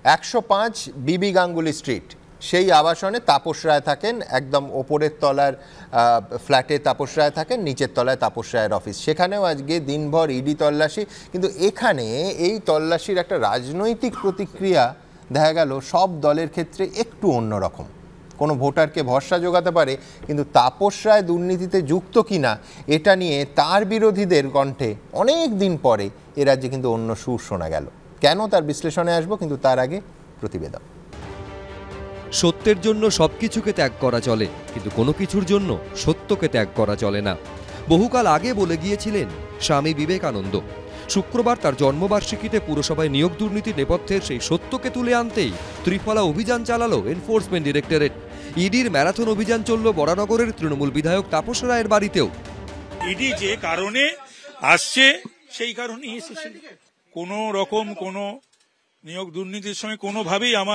105 বিবি Ganguly street, সেই আবাসনে তাপস রায় থাকেন। একদম ওপরের তলার ফ্ল্যাটে তাপস রায় থাকেন, নিচের তলায় তাপস রায়ের অফিস। সেখানেও আজকে দিনভর ইডি তল্লাশি। কিন্তু এখানে এই তল্লাশির একটা রাজনৈতিক প্রতিক্রিয়া দেখা গেল সব দলের ক্ষেত্রে একটু অন্যরকম। কোনো ভোটারকে ভরসা জোগাতে পারে, কিন্তু তাপস রায় দুর্নীতিতে যুক্ত কিনা এটা নিয়ে তার বিরোধীদের কণ্ঠে অনেক দিন পরে এ রাজ্যে কিন্তু অন্য সুর শোনা গেল। কেন, তার বিশ্লেষণে আসবো, কিন্তু তার আগে প্রতিবেদন। সত্যের জন্য সবকিছুকে ত্যাগ করা চলে, কিন্তু কোনো কিছুর জন্য সত্যকে ত্যাগ করা চলে না। বহুকাল আগে বলে গিয়েছিলেন স্বামী বিবেকানন্দ। শুক্রবার তার জন্মবার্ষিকীতে পুরসভায় নিয়োগ দুর্নীতির নেপথ্যের সেই সত্যকে তুলে আনতেই ত্রিফলা অভিযান চালালো এনফোর্সমেন্ট ডিরেক্টরেট। ইডির ম্যারাথন অভিযান চলল বরানগরের তৃণমূল বিধায়ক তাপস রায়ের বাড়িতেও। ইডি যে কারণে আসছে সেই কারণেই এসেছিল। কোনো রকম কোনো নিয়োগ দুর্নীতির সঙ্গে কোনোভাবেই আমার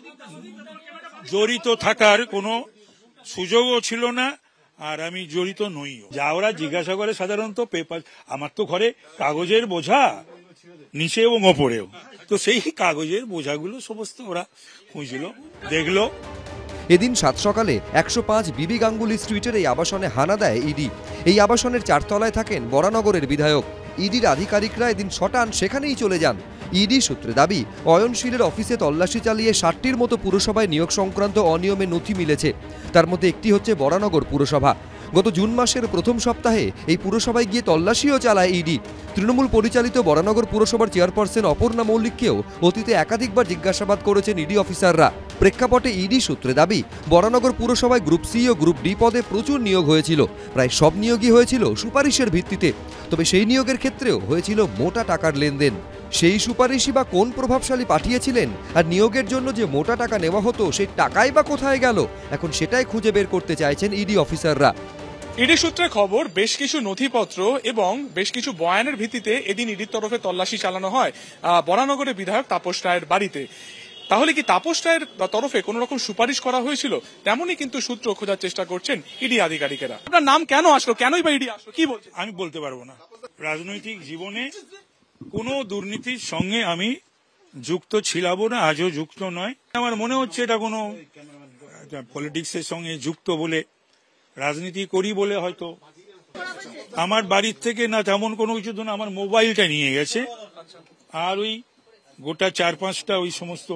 জড়িত থাকার কোনো সুযোগও ছিল না, আর আমি জড়িত নইও। যা ওরা জিজ্ঞাসা করে সাধারণত পেপার, আমার তো ঘরে কাগজের বোঝা নিচে এবং ওপরেও, তো সেই কাগজের বোঝাগুলো সমস্ত ওরা খুঁজলো, দেখলো। এদিন সাত সকালে 105 বিবি গাঙ্গুলি স্ট্রিটের এই আবাসনে হানা দেয় ইডি। এই আবাসনের 4 তলায় থাকেন বরানগরের বিধায়ক। ইডির আধিকারিকরা এদিন শটান সেখানেই চলে যান। ইডি সূত্রে দাবি, অয়নশীলের অফিসে তল্লাশি চালিয়ে 60টির মতো পুরসভায় নিয়োগ সংক্রান্ত অনিয়মে নথি মিলেছে। তার মধ্যে একটি হচ্ছে বরানগর পুরসভা। গত জুন মাসের প্রথম সপ্তাহে এই পুরসভায় গিয়ে তল্লাশিও চালায় ইডি। তৃণমূল পরিচালিত বরানগর পুরসভার চেয়ারপারসন অপর্ণা মল্লিককেও অতীতে একাধিকবার জিজ্ঞাসাবাদ করেছেন ইডি অফিসাররা। প্রেক্ষাপটে ইডি সূত্রে দাবি, বরানগর পুরসভায় গ্রুপ সি ও গ্রুপ ডি পদে প্রচুর নিয়োগ হয়েছিল। প্রায় সব নিয়োগই হয়েছিল সুপারিশের ভিত্তিতে। তবে সেই নিয়োগের ক্ষেত্রেও হয়েছিল মোটা টাকার লেনদেন। সেই সুপারিশই বা কোন প্রভাবশালী পাঠিয়েছিলেন, আর নিয়োগের জন্য যে মোটা টাকা নেওয়া হতো সেই টাকাই বা কোথায় গেল, এখন সেটাই খুঁজে বের করতে চাইছেন ইডি অফিসাররা। ইডি সূত্রে খবর, বেশ কিছু নথিপত্র এবং বেশ কিছু বয়ানের ভিত্তিতে এদিন ইডির তরফে তল্লাশি চালানো হয় বরানগরের বিধায়ক তাপস রায়ের বাড়িতে। তাহলে কি তাপস রায়ের তরফে কোন রকম সুপারিশ করা হয়েছিল? তেমনই কিন্তু সূত্র খোঁজার চেষ্টা করছেন ইডি আধিকারিকেরা। আপনার নাম কেন আসলো, কেনই বা ইডি আসলো, কি বলছেন? আমি বলতে পারবো না। রাজনৈতিক জীবনে কোনো দুর্নীতির সঙ্গে আমি যুক্ত ছিলাম না, আজও যুক্ত নয়। আমার মনে হচ্ছে এটা কোনো পলিটিক্সের সঙ্গে যুক্ত বলে, রাজনীতি করি বলে হয়তো আমার বাড়ির থেকে না তেমন কোনো কিছু না, আমার মোবাইলটা নিয়ে গেছে, আর ওই গোটা 4-5টা ওই সমস্ত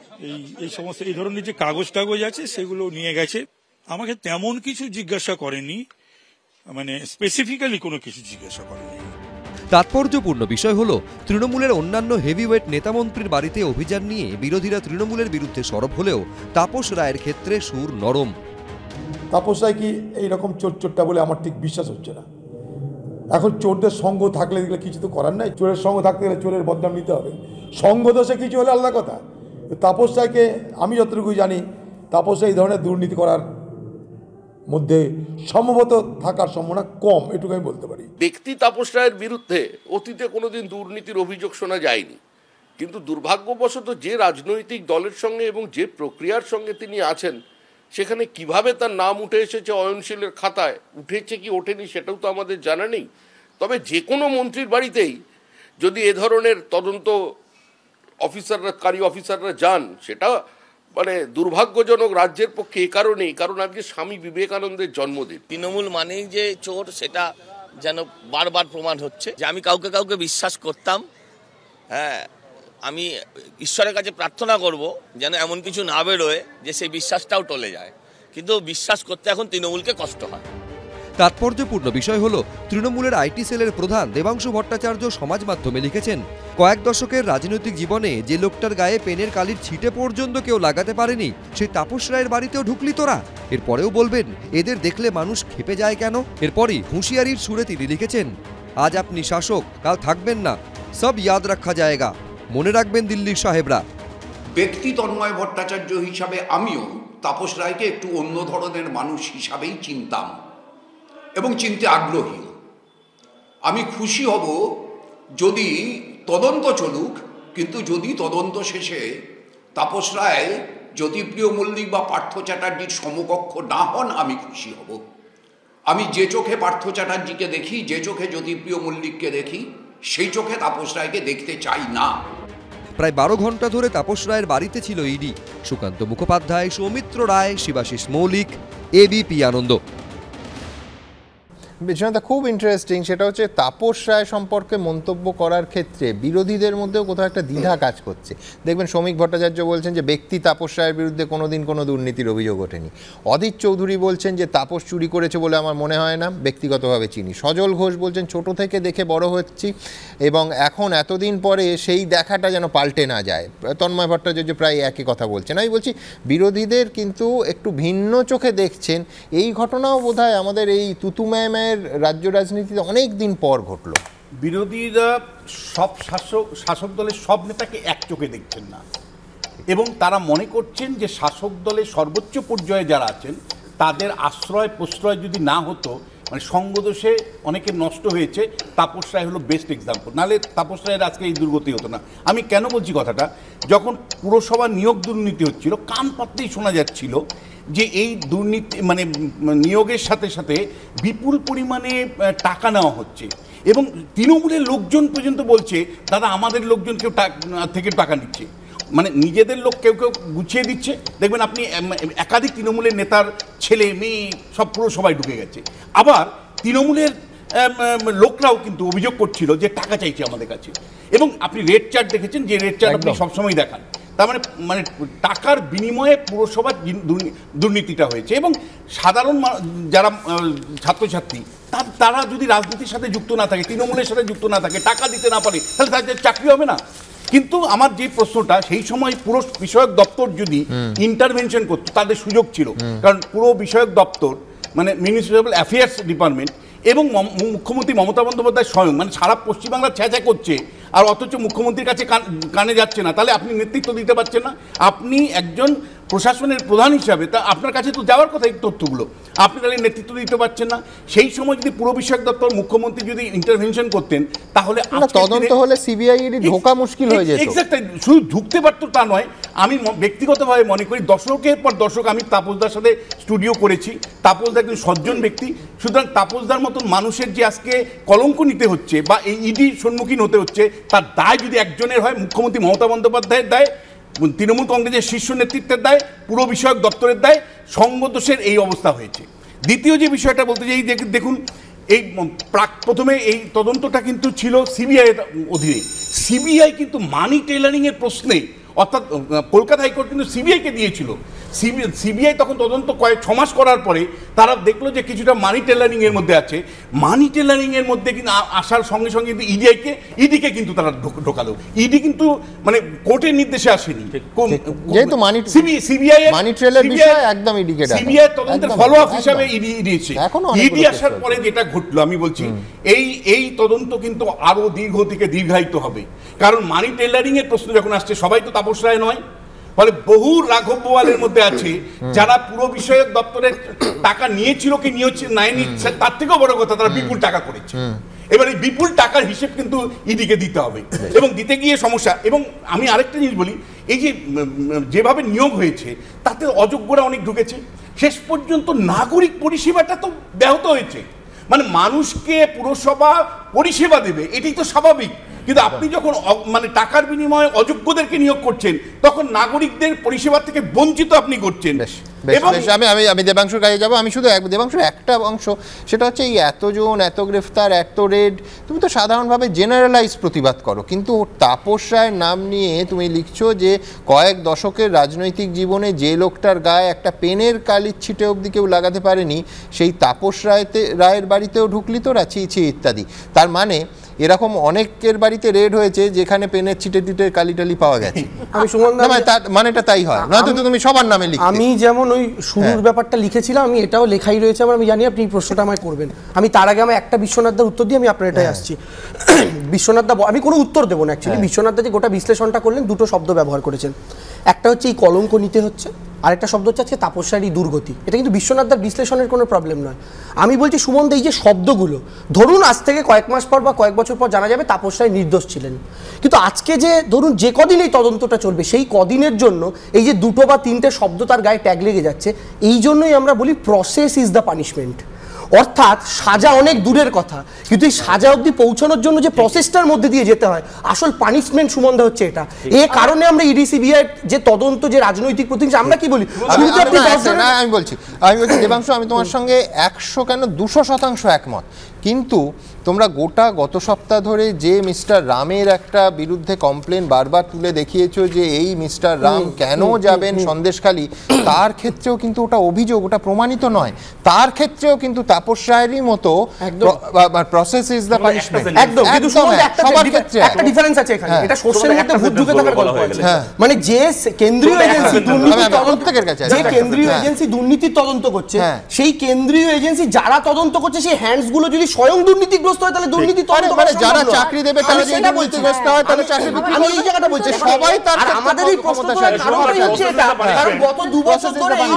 এই ধরনের যে কাগজ টাগজ আছে সেগুলো নিয়ে গেছে। আমাকে তেমন কিছু জিজ্ঞাসা করেনি, মানে স্পেসিফিক্যালি কোনো কিছু জিজ্ঞাসা করেনি। তাৎপর্যপূর্ণ বিষয় হলো, তৃণমূলের অন্যান্য হেভিওয়েট নেতামন্ত্রীর বাড়িতে অভিযান নিয়ে বিরোধীরা তৃণমূলের বিরুদ্ধে সরব হলেও তাপস রায়ের ক্ষেত্রে সুর নরম। তাপস রায় কি এইরকম চোরটা বলে আমার ঠিক বিশ্বাস হচ্ছে না। এখন চোরদের সঙ্গ থাকলে দেখলে কিছু তো করার নাই, চোরের সঙ্গ থাকতে গেলে চোরের বদনাম নিতে হবে। সঙ্গ দোষে কিছু হলে আলাদা কথা। তাপস রায়কে আমি যতটুকু জানি, তাপস রায় এই ধরনের দুর্নীতি করার মধ্যে সম্ভবত থাকার সম্ভাবনা কম, এটুকু আমি বলতে পারি। ব্যক্তি তাপস রায়ের বিরুদ্ধে অতীতে কোনোদিন দুর্নীতির অভিযোগ শোনা যায়নি, কিন্তু দুর্ভাগ্যবশত যে রাজনৈতিক দলের সঙ্গে এবং যে প্রক্রিয়ার সঙ্গে তিনি আছেন, সেখানে কিভাবে তার নাম উঠে এসেছে অয়নশীলের খাতায়, উঠেছে কি ওঠেনি সেটাও তো আমাদের জানা নেই। তবে যে কোনো মন্ত্রীর বাড়িতেই যদি এ ধরনের তদন্ত অফিসাররা যান, সেটা মানে দুর্ভাগ্যজনক রাজ্যের পক্ষে। এ কারণেই, কারণ আজকে স্বামী বিবেকানন্দের জন্মদিন। তৃণমূল মানেই যে চোর, সেটা যেন বারবার প্রমাণ হচ্ছে। যে আমি কাউকে বিশ্বাস করতাম, হ্যাঁ, আমি ঈশ্বরের কাছে প্রার্থনা করব যেন এমন কিছু না বেরোয় যে সেই বিশ্বাসটাও টলে যায়, কিন্তু বিশ্বাস করতে এখন তৃণমূলকে কষ্ট হয়। তাৎপর্যপূর্ণ বিষয় হলো, তৃণমূলের আইটি সেলের প্রধান দেবাংশু ভট্টাচার্য সমাজ মাধ্যমে লিখেছেন, কয়েক দশকের রাজনৈতিক জীবনে যে লোকটার গায়ে পেনের কালির ছিটে পর্যন্ত কেউ লাগাতে পারেনি, সেই তাপস রায়ের বাড়িতেও ঢুকলি তোরা। এরপরেও বলবেন এদের দেখলে মানুষ ক্ষেপে যায় কেন? এরপরই হুঁশিয়ারির সুরে তিনি লিখেছেন, আজ আপনি শাসক, কাল থাকবেন না, সব ইয়াদ রাখা জায়গা, মনে রাখবেন দিল্লির সাহেবরা। ব্যক্তি তন্ময় ভট্টাচার্য হিসাবে আমিও তাপস রায়কে একটু অন্য ধরনের মানুষ হিসাবেই চিনতাম এবং চিনতে আগ্রহী। আমি খুশি হব যদি তদন্ত চলুক, কিন্তু যদি তদন্ত শেষে তাপস রায় জ্যোতিপ্রিয় মল্লিক বা পার্থ চ্যাটার্জির সমকক্ষ না হন, আমি খুশি হব। আমি যে চোখে পার্থ চ্যাটার্জিকে দেখি, যে চোখে জ্যোতিপ্রিয় মল্লিককে দেখি, সেই চোখে তাপস রায়কে দেখতে চাই না। প্রায় 12 ঘন্টা ধরে তাপস রায়ের বাড়িতে ছিল ইডি। সুকান্ত মুখোপাধ্যায়, সৌমিত্র রায়, শিবাশিস মৌলিক, এবিপি আনন্দ। বিষয়টা খুব ইন্টারেস্টিং, সেটা হচ্ছে তাপস রায় সম্পর্কে মন্তব্য করার ক্ষেত্রে বিরোধীদের মধ্যেও কোথাও একটা দ্বিধা কাজ করছে। দেখবেন শ্রমিক ভট্টাচার্য বলছেন যে ব্যক্তি তাপস রায়ের বিরুদ্ধে কোনোদিন কোনো দুর্নীতির অভিযোগ ওঠেনি। অদিত চৌধুরী বলছেন যে তাপস চুরি করেছে বলে আমার মনে হয় না, ব্যক্তিগতভাবে চিনি। সজল ঘোষ বলছেন ছোট থেকে দেখে বড় হচ্ছি এবং এখন এতদিন পরে সেই দেখাটা যেন পাল্টে না যায়। তন্ময় ভট্টাচার্য প্রায় একই কথা বলছেন। আমি বলছি বিরোধীদের কিন্তু একটু ভিন্ন চোখে দেখছেন। এই ঘটনাও বোধহয় আমাদের এই তুতুম্যামের রাজ্য রাজনীতিতে অনেক দিন পর ঘটল। বিরোধীরা সব শাসক দলের সব নেতাকে এক চোখে দেখছেন না এবং তারা মনে করছেন যে শাসক দলের সর্বোচ্চ পর্যায়ে যারা আছেন তাদের আশ্রয় প্রশ্রয় যদি না হতো, মানে সঙ্গদোষে অনেকে নষ্ট হয়েছে, তাপস রায় হলো বেস্ট এক্সাম্পল। নাহলে তাপস রায়ের আজকে এই দুর্গতি হতো না। আমি কেন বলছি কথাটা, যখন পুরসভা নিয়োগ দুর্নীতি হচ্ছিল কান পাততেই শোনা যাচ্ছিল যে এই দুর্নীতি মানে নিয়োগের সাথে সাথে বিপুল পরিমাণে টাকা নেওয়া হচ্ছে এবং তৃণমূলের লোকজন পর্যন্ত বলছে দাদা আমাদের লোকজন কেউ থেকে টাকা নিচ্ছে, মানে নিজেদের লোক কেউ কেউ গুছিয়ে দিচ্ছে। দেখবেন আপনি একাধিক তৃণমূলের নেতার ছেলে মেয়ে সব পুরসভায় ঢুকে গেছে। আবার তৃণমূলের লোকরাও কিন্তু অভিযোগ করছিল যে টাকা চাইছে আমাদের কাছে। এবং আপনি রেড চার্ট দেখেছেন, যে রেড চার্ট আপনি সবসময় দেখান, তার মানে টাকার বিনিময়ে পুরসভার দুর্নীতিটা হয়েছে। এবং সাধারণ যারা ছাত্রছাত্রী তারা যদি রাজনীতির সাথে যুক্ত না থাকে, তৃণমূলের সাথে যুক্ত না থাকে, টাকা দিতে না পারে, তাহলে তাদের চাকরি হবে না। কিন্তু আমার যে প্রশ্নটা, সেই সময় পুরো বিষয়ক দপ্তর যদি ইন্টারভেনশন করতো তাদের সুযোগ ছিল, কারণ পুরো বিষয়ক দপ্তর মানে মিউনিসিপ্যাল অ্যাফেয়ার্স ডিপার্টমেন্ট এবং মুখ্যমন্ত্রী মমতা বন্দ্যোপাধ্যায় স্বয়ং মানে সারা পশ্চিমবাংলা ছ্যাঁচা করছে আর অথচ মুখ্যমন্ত্রীর কাছে কানে যাচ্ছে না, তাহলে আপনি নেতৃত্ব দিতে পারছেন না। আপনি একজন প্রশাসনের প্রধান হিসাবে তা আপনার কাছে তো যাওয়ার কথা এই তথ্যগুলো, আপনি তাহলে নেতৃত্ব দিতে পারছেন না। সেই সময় যদি পুরো বিষয়ক দপ্তর মুখ্যমন্ত্রী যদি ইন্টারভেনশন করতেন তাহলে তদন্ত হলে সিবিআই ঢোকা মুশকিল হয়ে যেত। এক্স্যাক্টলি, শুধু ঢুকতে পারতো তা নয়। আমি ব্যক্তিগতভাবে মনে করি দশকের পর দশক আমি তাপসদার সাথে স্টুডিও করেছি। তাপসদা একজন সজ্জন ব্যক্তি, সুতরাং তাপসদার মতন মানুষের যে আজকে কলঙ্ক নিতে হচ্ছে বা এই ইডির সম্মুখীন হতে হচ্ছে, তার দায় যদি একজনের হয় মুখ্যমন্ত্রী মমতা বন্দ্যোপাধ্যায়ের দায়, তৃণমূল কংগ্রেসের শীর্ষ নেতৃত্বের দায়, পুরো বিষয়ক দপ্তরের দায়, সঙ্গদোষের এই অবস্থা হয়েছে। দ্বিতীয় যে বিষয়টা বলতে চাই, দেখুন এই প্রথমে এই তদন্তটা কিন্তু ছিল সিবিআই এর অধীনে। সিবিআই কিন্তু মানি টেলারিংয়ের প্রশ্নে, অর্থাৎ কলকাতা হাইকোর্ট কিন্তু সিবিআইকে দিয়েছিল। সিবিআই তখন তদন্ত 6 মাস করার পরে তারা দেখলো যে কিছুটা মানি টেলারিংয়ের মধ্যে আছে। মানি টেলারিংয়ের মধ্যে কিন্তু আসার সঙ্গে সঙ্গে কিন্তু ইডিকে কিন্তু তারা ঢোকালো। ইডি কিন্তু মানে কোর্টের নির্দেশে আসেনি, যেহেতু সিবিআই মানি ট্রেলার বিষয় একদম ইডিকে ডাকা, সিবিআই তদন্তের ফলো আপ হিসাবে ইডি এসে ইডি আসার পরে যেটা ঘটলো, আমি বলছি এই তদন্ত কিন্তু আরো দীর্ঘ থেকে দীর্ঘায়িত হবে। কারণ মানি টেলারিং এর প্রশ্ন যখন আসছে, সবাই তো তাপস রায় নয়, ফলে বহু রাঘব বোয়ালের মধ্যে আছে যারা পুরো বিষয়ক দপ্তরের টাকা নিয়েছিল কি নেয়নি, তার থেকেও বড় কথা তারা বিপুল টাকা করেছে। এবার এই বিপুল টাকার হিসেব কিন্তু ইডিকে দিতে হবে এবং দিতে গিয়ে সমস্যা। এবং আমি আরেকটা জিনিস বলি, এই যে যেভাবে নিয়োগ হয়েছে তাতে অযোগ্যরা অনেক ঢুকেছে। শেষ পর্যন্ত নাগরিক পরিষেবাটা তো ব্যাহত হয়েছে। মানে মানুষকে পুরসভা পরিষেবা দেবে এটাই তো স্বাভাবিক, কিন্তু আপনি যখন মানে টাকার বিনিময়ে অযোগ্যদেরকে নিয়োগ করছেন তখন নাগরিকদের পরিষেবা থেকে বঞ্চিত আপনি করছেন। আমি দেবাংশুর কাছে যাবো। আমি শুধু দেবাংশুর একটা অংশ, সেটা হচ্ছে এই এতজন, এত গ্রেফতার, এত রেড, তুমি তো সাধারণভাবে জেনারেলাইজ প্রতিবাদ করো, কিন্তু তাপস রায়ের নাম নিয়ে তুমি লিখছো যে কয়েক দশকের রাজনৈতিক জীবনে যে লোকটার গায়ে একটা পেনের কালির ছিটে অবধি কেউ লাগাতে পারেনি, সেই তাপস রায়ের বাড়িতেও ঢুকলি তোরা, ছি ইত্যাদি। তার মানে এরকম অনেকের বাড়িতে রেড হয়েছে যেখানে পেনের ছিটে টিটে কালিটালি পাওয়া গেছে। আমি মানেটা তাই হয়, নয়তো তুমি সবার নামে লিখতে। আমি যেমন ওই শুরুর ব্যাপারটা লিখেছিলাম, আমি এটাও লেখাই রয়েছে আমার, আমি জানি আপনি এই প্রশ্নটা আমায় করবেন। আমি তার আগে আমার একটা বিশ্বনাথদার উত্তর দিয়ে আমি আপনার এটাই আসছি। বিশ্বনাথদা, আমি কোনো উত্তর দেবো না অ্যাকচুয়ালি। বিশ্বনাথদা যে গোটা বিশ্লেষণটা করলেন, দুটো শব্দ ব্যবহার করেছেন। একটা হচ্ছে এই কলঙ্ক নিতে হচ্ছে, আরেকটা শব্দ হচ্ছে আজকে তাপস রায়ের দুর্গতি। এটা কিন্তু বিশ্বনাথদার বিশ্লেষণের কোনো প্রবলেম নয়। আমি বলছি সুমন, এই যে শব্দগুলো, ধরুন আজ থেকে কয়েক মাস পর বা কয়েক বছর পর জানা যাবে তাপস রায় নির্দোষ ছিলেন, কিন্তু আজকে যে ধরুন যে কদিন এই তদন্তটা চলবে সেই কদিনের জন্য এই যে 2 বা 3টে শব্দ তার গায়ে ট্যাগ লেগে যাচ্ছে, এই জন্যই আমরা বলি প্রসেস ইজ দ্য পানিশমেন্ট। অর্থাৎ সাজা অনেক দূরের কথা, কিন্তু এই সাজা অবধি পৌঁছানোর জন্য যে প্রসেসটার মধ্যে দিয়ে যেতে হয়, আসল পানিশমেন্ট সুমনদা হচ্ছে এটা। এই কারণে আমরা ইডি সিবিআই যে তদন্ত, যে রাজনৈতিক প্রতিনিধি, আমরা কি বলি, আমি বলছি দেবাংশু, আমি তোমার সঙ্গে 100 কেন 200% একমত, কিন্তু তোমরা গত সপ্তাহ ধরে যে মিস্টার রামের একটা বিরুদ্ধে কমপ্লেন বারবার তুলে দেখিয়েছো যে এই মিস্টার রাম কেন যাবেন সন্দেশখালী, তার ক্ষেত্রেও কিন্তু ওটা অভিযোগ, ওটা প্রমাণিত নয়। তার ক্ষেত্রেও কিন্তু তাপস রায়েরই মতো প্রসেস ইজ দ্য পানিশমেন্ট। একদম, কিন্তু সবার ক্ষেত্রে একটা ডিফারেন্স আছে এখানে, এটা সোর্সের মধ্যে ভূত ঢুকে থাকার গল্প আছে। মানে যে কেন্দ্রীয় এজেন্সি দুর্নীতি তদন্তের কাছে, যে কেন্দ্রীয় এজেন্সি দুর্নীতির তদন্ত করছে, সেই কেন্দ্রীয় এজেন্সি যারা তদন্ত করছে সেই হ্যান্ডস গুলো যদি স্বয়ং দুর্নীতিগ্রস্ত হয়, তাহলে দুর্নীতি তদন্ত মানে যারা চাকরি দেবে তারা যদি দুর্নীতিগ্রস্ত হয় তাহলে চাকরি বিক্রি করবে। আমি এই জায়গাটা বলছি, সবাই তার আমাদের এই প্রশ্ন তোলার কারণই হচ্ছে এটা, কারণ গত 2 বছর ধরে এই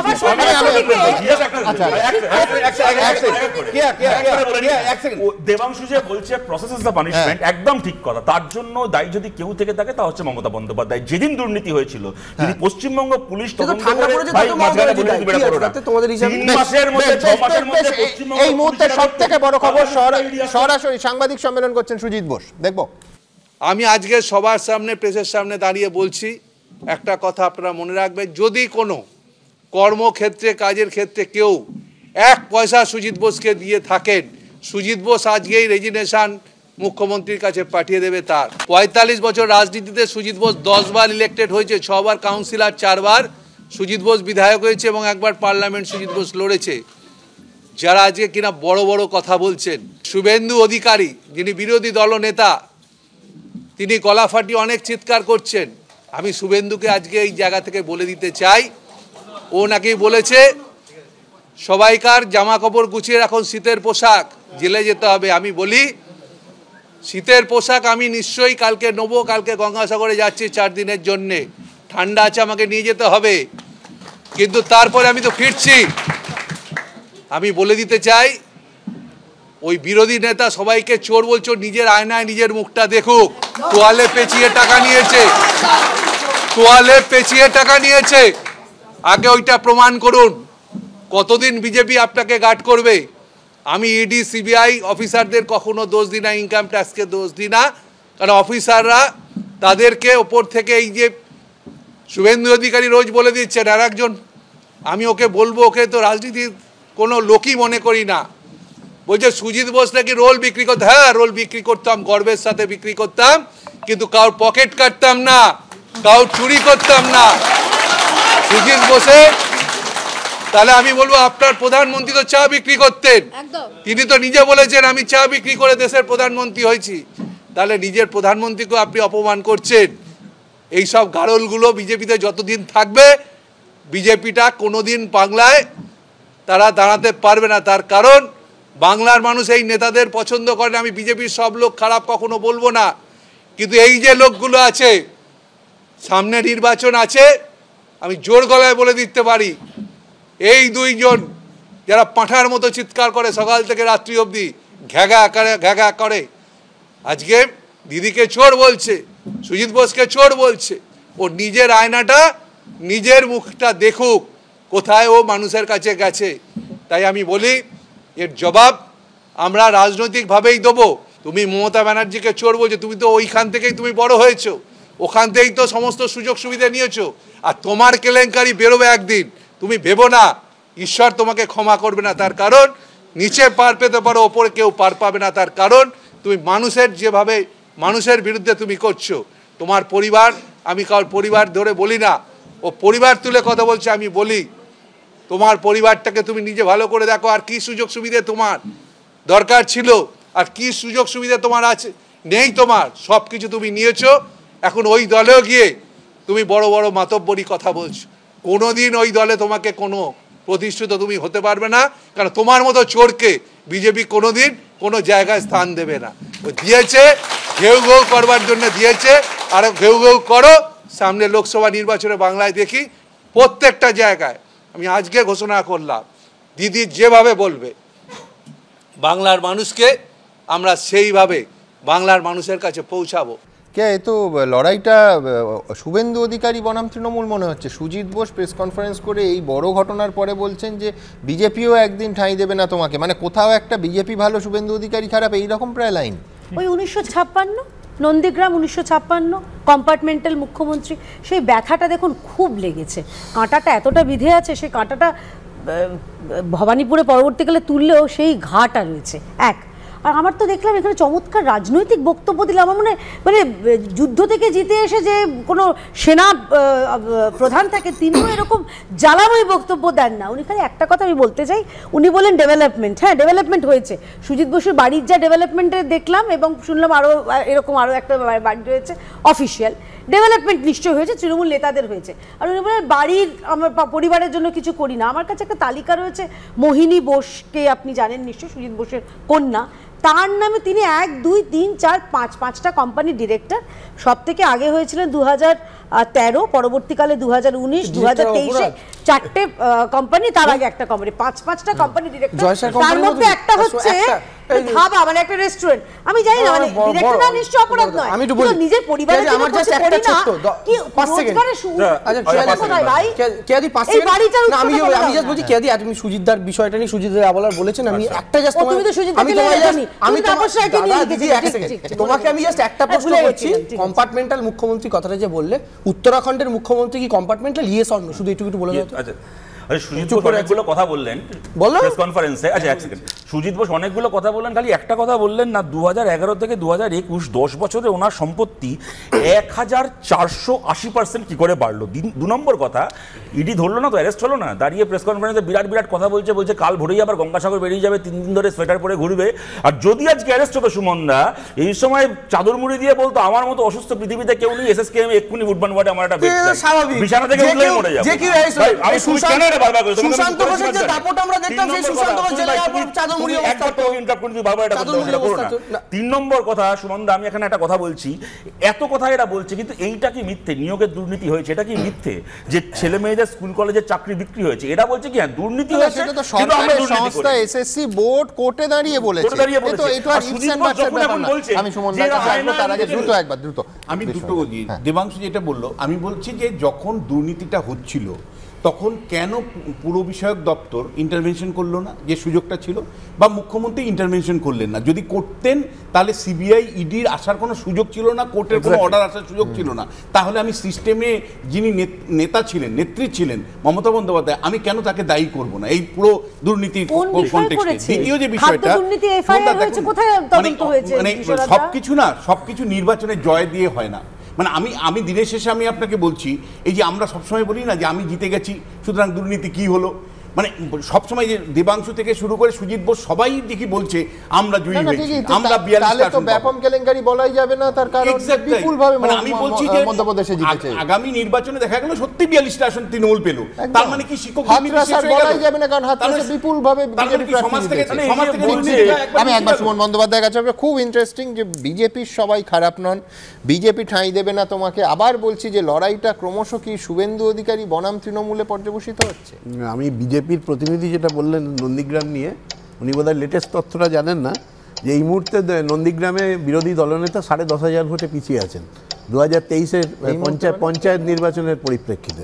দেবাংশু যে বলছে প্রসেস ইজ দ্য পানিশমেন্ট, একদম ঠিক কথা। তার জন্য দায়ী যদি কেউ থেকে থাকে তা হচ্ছে মমতা বন্দ্যোপাধ্যায়। যেদিন দুর্নীতি হয়েছিল, তিনি পশ্চিমবঙ্গ পুলিশ তদন্ত করে এই মুহূর্তে সবথেকে বড় খবর, সরাসরি সাংবাদিক সম্মেলন করছেন সুজিত বোস, দেখবো। আমি আজকে সবার সামনে, প্রেসের সামনে দাঁড়িয়ে বলছি একটা কথা, আপনারা মনে রাখবেন, যদি কোনো কর্মক্ষেত্রে, কাজের ক্ষেত্রে কেউ 1 পয়সা সুজিত বোসকে দিয়ে থাকেন, সুজিত বোস আজকেই রেজিগনেশন মুখ্যমন্ত্রীর কাছে পাঠিয়ে দেবে। তার 45 বছর রাজনীতিতে সুজিত বোস 10 বার ইলেক্টেড হয়েছে, 6 বার কাউন্সিলর, 4 বার সুজিত বোস বিধায়ক হয়েছে এবং 1 বার পার্লামেন্ট সুজিত বোস লড়েছে। যারা আজকে কিনা বড় বড় কথা বলছেন, শুভেন্দু অধিকারী যিনি বিরোধী দলনেতা, তিনি গলা ফাটিয়ে অনেক চিৎকার করছেন। আমি শুভেন্দুকে আজকে এই জায়গা থেকে বলে দিতে চাই, ও নাকি বলেছে সবাইকার জামা কাপড় গুছিয়ে রাখুন, শীতের পোশাক, জেলে যেতে হবে। আমি বলি শীতের পোশাক আমি নিশ্চয়ই কালকে নেবো, কালকে গঙ্গাসাগরে যাচ্ছি 4 দিনের জন্যে, ঠান্ডা আছে, আমাকে নিয়ে যেতে হবে, কিন্তু তারপরে আমি তো ফিরছি। আমি বলে দিতে চাই, ওই বিরোধী নেতা সবাইকে চোর বলছো, নিজের আয়নায় নিজের মুখটা দেখুক। তোয়ালে পেঁচিয়ে টাকা নিয়েছে, তোয়ালে পেঁচিয়ে টাকা নিয়েছে, আগে ওইটা প্রমাণ করুন। কতদিন বিজেপি আপনাকে গার্ড করবে? আমি ইডি সিবিআই অফিসারদের কখনো দোষ দিই না, ইনকাম ট্যাক্সকে দোষ দিই না, কারণ অফিসাররা তাদেরকে ওপর থেকে, এই যে শুভেন্দু অধিকারী রোজ বলে দিচ্ছেন, আর একজন, আমি ওকে বলবো, ওকে তো রাজনীতির কোনো লোকই মনে করি না, বলছে সুজিত বোস নাকি রোল বিক্রি করতে। হ্যাঁ, রোল বিক্রি করতাম, গর্বের সাথে বিক্রি করতাম, কিন্তু কারোর পকেট কাটতাম না, কারোর চুরি করতাম না। সুজিত বোসে, তাহলে আমি বলবো আপনার প্রধানমন্ত্রী তো চা বিক্রি করতেন, তিনি তো নিজে বলেছেন আমি চা বিক্রি করে দেশের প্রধানমন্ত্রী হয়েছি, তাহলে নিজের প্রধানমন্ত্রীকে আপনি অপমান করছেন। এইসব গারলগুলো বিজেপিতে যতদিন থাকবে, বিজেপিটা কোনোদিন বাংলায় তারা দাঁড়াতে পারবে না। তার কারণ বাংলার মানুষ এই নেতাদের পছন্দ করে। আমি বিজেপির সব লোক খারাপ কখনো বলবো না, কিন্তু এই যে লোকগুলো আছে, সামনে নির্বাচন আছে, আমি জোর গলায় বলে দিতে পারি, এই 2 জন যারা পাঁঠার মতো চিৎকার করে সকাল থেকে রাত্রি অবধি, ঘ্যাগা করে, আজকে দিদিকে চোর বলছে, সুজিত বোসকে চোর বলছে। ও নিজের আয়নাটা, নিজের মুখটা দেখুক, কোথায় ও মানুষের কাছে গেছে। তাই আমি বলি, এর জবাব আমরা রাজনৈতিকভাবেই দেবো। তুমি মমতা ব্যানার্জিকে চোর বলছো, তুমি তো ওইখান থেকেই তুমি বড় হয়েছো, ওখান থেকেই তো সমস্ত সুযোগ সুবিধা নিয়েছো, আর তোমার কেলেঙ্কারি বেরোবে একদিন। তুমি ভেবো না ঈশ্বর তোমাকে ক্ষমা করবে না, তার কারণ নিচে পার পেতে পারো, ওপরে কেউ পার পাবে না। তার কারণ তুমি মানুষের যেভাবে মানুষের বিরুদ্ধে তুমি করছো, তোমার পরিবার, আমি কারোর পরিবার ধরে বলি না, ও পরিবার তুলে কথা বলছে, আমি বলি তোমার পরিবারটাকে তুমি নিজে ভালো করে দেখো, আর কি সুযোগ সুবিধা তোমার দরকার ছিল, আর কি সুযোগ সুবিধা তোমার আছে, নেই তোমার, সব কিছু তুমি নিয়েছো। এখন ওই দলেও গিয়ে তুমি বড় বড় মাতব্বরি কথা বলছো, কোনোদিন ওই দলে তোমাকে কোনো প্রতিষ্ঠিত তুমি হতে পারবে না, কারণ তোমার মতো চোরকে বিজেপি কোনোদিন কোনো জায়গায় স্থান দেবে না। ও দিয়েছে ঘেউ ঘেউ করবার জন্য দিয়েছে, আর ঘেউ ঘেউ করো। সামনে লোকসভা নির্বাচনে বাংলায় দেখি প্রত্যেকটা জায়গায়, আমি আজকে ঘোষণা করলাম, দিদি যেভাবে বলবে বাংলার মানুষকে, আমরা সেইভাবে বাংলার মানুষের কাছে পৌঁছাবো। কে এ তো লড়াইটা শুভেন্দু অধিকারী বনাম তৃণমূল মনে হচ্ছে। সুজিত বোস প্রেস কনফারেন্স করে এই বড় ঘটনার পরে বলছেন যে বিজেপিও একদিন ঠাঁই দেবে না তোমাকে, মানে কোথাও একটা বিজেপি ভালো শুভেন্দু অধিকারী খারাপ, এইরকম প্রায় লাইন। ওই 1956 নন্দীগ্রাম 1956 কম্পার্টমেন্টাল মুখ্যমন্ত্রী, সেই ব্যথাটা দেখুন খুব লেগেছে, কাঁটাটা এতটা বিধে আছে, সেই কাঁটাটা ভবানীপুরে পরবর্তীকালে তুললেও সেই ঘাটা রয়েছে এক। আর আমার তো দেখলাম এখানে চমৎকার রাজনৈতিক বক্তব্য দিলাম, আমার মানে যুদ্ধ থেকে জিতে এসে যে কোনো সেনা প্রধান থাকে তিনিও এরকম জ্বালাময় বক্তব্য দেন না। উনি খালি একটা কথা আমি বলতে চাই, উনি বলেন ডেভেলপমেন্ট, হ্যাঁ ডেভেলপমেন্ট হয়েছে, সুজিত বসুর বাড়ির যা ডেভেলপমেন্টে দেখলাম এবং শুনলাম আরও এরকম আরও একটা বাড়ি রয়েছে অফিসিয়াল ডেভেলপমেন্ট নিশ্চয় হয়েছে, তৃণমূল নেতাদের হয়েছে। আর উনি বলেন বাড়ির আমার পরিবারের জন্য কিছু করি না। আমার কাছে একটা তালিকা রয়েছে, মোহিনী বোসকে আপনি জানেন নিশ্চয়, সুজিত বোসের কন্যা, তার নামে তিনি 1, 2, 3, 4, 5টা কোম্পানির ডিরেক্টর। সব থেকে আগে হয়েছিলেন 2013, পরবর্তীকালে 2019, 2023-এ 4টে কোম্পানি, তার আগে একটা কোম্পানি, 5টা কোম্পানি ডিরেক্টর। তার মধ্যে একটা হচ্ছে ধাবা, মানে একটা রেস্টুরেন্ট। আমি জানি না, মানে ডিরেক্টর না নিশ্চয় অপরাধ নয়, আমি নিজের পরিবারের জন্য আমার জাস্ট একটা ছোট 5 সেকেন্ড, আমি জাস্ট বলছি কেদি, তুমি সুজিতদার বিষয়টা নিয়ে সুজিতদার আবলার বলেছেন, আমি একটা জাস্ট তোমাকে আমি জাস্ট একটা প্রশ্ন করছি, কম্পার্টমেন্টাল মুখ্যমন্ত্রী কথাটা যে বললে, উত্তরাখণ্ডের মুখ্যমন্ত্রী কি কম্পার্টমেন্টাল? ইয়েস অর নো, শুধু একটু বলে দাও। সুজিত বোস অনেকগুলো কথা বললেন প্রেস কনফারেন্সে। আচ্ছা এক সেকেন্ড, সুজিত বোস অনেকগুলো কথা বললেন, খালি একটা কথা বললেন না, 2011 থেকে 2021 10 বছরে ওনার সম্পত্তি 1480% কি করে বাড়লো। 2 নম্বর কথা, ইডি ধরলো না তো, অ্যারেস্ট হলো না, দাঁড়িয়ে প্রেস কনফারেন্সে বিরাট কথা বলছে কাল ভোরেই আবার গঙ্গাসাগর বেরিয়ে যাবে, 3 দিন ধরে সোয়েটার পরে ঘুরবে। আর যদি আজকে অ্যারেস্ট হতো সুমনদা, এই সময় চাদর মুড়ি দিয়ে বলতো আমার মতো অসুস্থ পৃথিবীতে কেউ নেই, এসএসকেএম এক্ষুনি উঠবান ওয়ার্ডে আমার একটা বেড চাই, বিছানা থেকে উঠলেই মরে যাবে। আমি কেন বারবার করে সুশান্ত ঘোষের যে দাপট আমরা দেখতাম, সেই সুশান্ত ঘোষ জেলে যাওয়ার চাদর মুড়ি অবস্থা, একবার তো ইন্টারাপ্ট করে বারবার এটা করো না। 3 নম্বর কথা সুমনদা, আমি এখানে একটা কথা বলছি, এত কথা এরা বলছে, কিন্তু এইটা কি মিথ্যে? নিয়োগের দুর্নীতি হয়েছে, এটা কি মিথ্যে? যে ছেলে মেয়েদের স্কুল কলেজের চাকরি বিক্রি হয়েছে, এটা বলছে কি হ্যাঁ দুর্নীতি হয়েছে, সেটা তো সরকারি সংস্থা এসএসসি বোর্ড কোর্টে দাঁড়িয়ে বলেছে, তো এটা আর ইফস এন্ড বাটস এর ব্যাপার না। আমি সুমনদা আসবো, তার আগে দ্রুত আমি দুটো বলি। দেবাংশু যেটা বললো, আমি বলছি যে যখন দুর্নীতিটা হচ্ছিল তখন কেন পুর বিষয়ক দপ্তর ইন্টারভেনশন করলো না, যে সুযোগটা ছিল, বা মুখ্যমন্ত্রী ইন্টারভেনশন করলেন না? যদি করতেন তাহলে সিবিআই ইডির আসার কোনো সুযোগ ছিল না, কোর্টের কোনো অর্ডার আসার সুযোগ ছিল না। তাহলে আমি সিস্টেমে যিনি নেতা ছিলেন, নেত্রী ছিলেন মমতা বন্দ্যোপাধ্যায়, আমি কেন তাকে দায়ী করব না এই পুরো দুর্নীতির কনটেক্সটে? দ্বিতীয় যে বিষয়টা, মানে সবকিছু নির্বাচনে জয় দিয়ে হয় না। মানে আমি দিনের শেষে আমি আপনাকে বলছি, এই যে আমরা সবসময় বলি না যে আমি জিতে গেছি সুতরাং দুর্নীতি কি হলো, মানে সবসময় যে দেবাংশু থেকে শুরু করে সুজিত বোস সবাই দেখি বলছে আমরা জয়ী হয়েছি, আমরা 42টা আসন, ব্যাপক কেলেঙ্কারি বলাই যাবে না, তার কারণ বিপুলভাবে আমি বলছি যে মধ্যপ্রদেশে জিতেছে, আগামী নির্বাচনে দেখা গেল সত্যি 42টা আসন তৃণমূল পেল, তার মানে কি শিক্ষক বলাই যাবে না, কারণ হাতরাসে বিপুলভাবে সমাজ থেকে। আমি একবার সুমন বন্দ্যোপাধ্যায়ের কাছে, খুব ইন্টারেস্টিং যে বিজেপির সবাই খারাপ নন, বিজেপি ঠাঁই দেবে না তোমাকে। আবার বলছি যে লড়াইটা ক্রমশ কি শুভেন্দু অধিকারী বনাম তৃণমূলে পর্যবসিত হচ্ছে। আমি বিজেপির প্রতিনিধি যেটা বললেন নন্দীগ্রাম নিয়ে, উনি বোধহয় লেটেস্ট তথ্যটা জানেন না যে এই মুহূর্তে নন্দীগ্রামে বিরোধী দলনেতা 10,500 ভোটে পিছিয়ে আছেন 2023-এর পঞ্চায়েত নির্বাচনের পরিপ্রেক্ষিতে।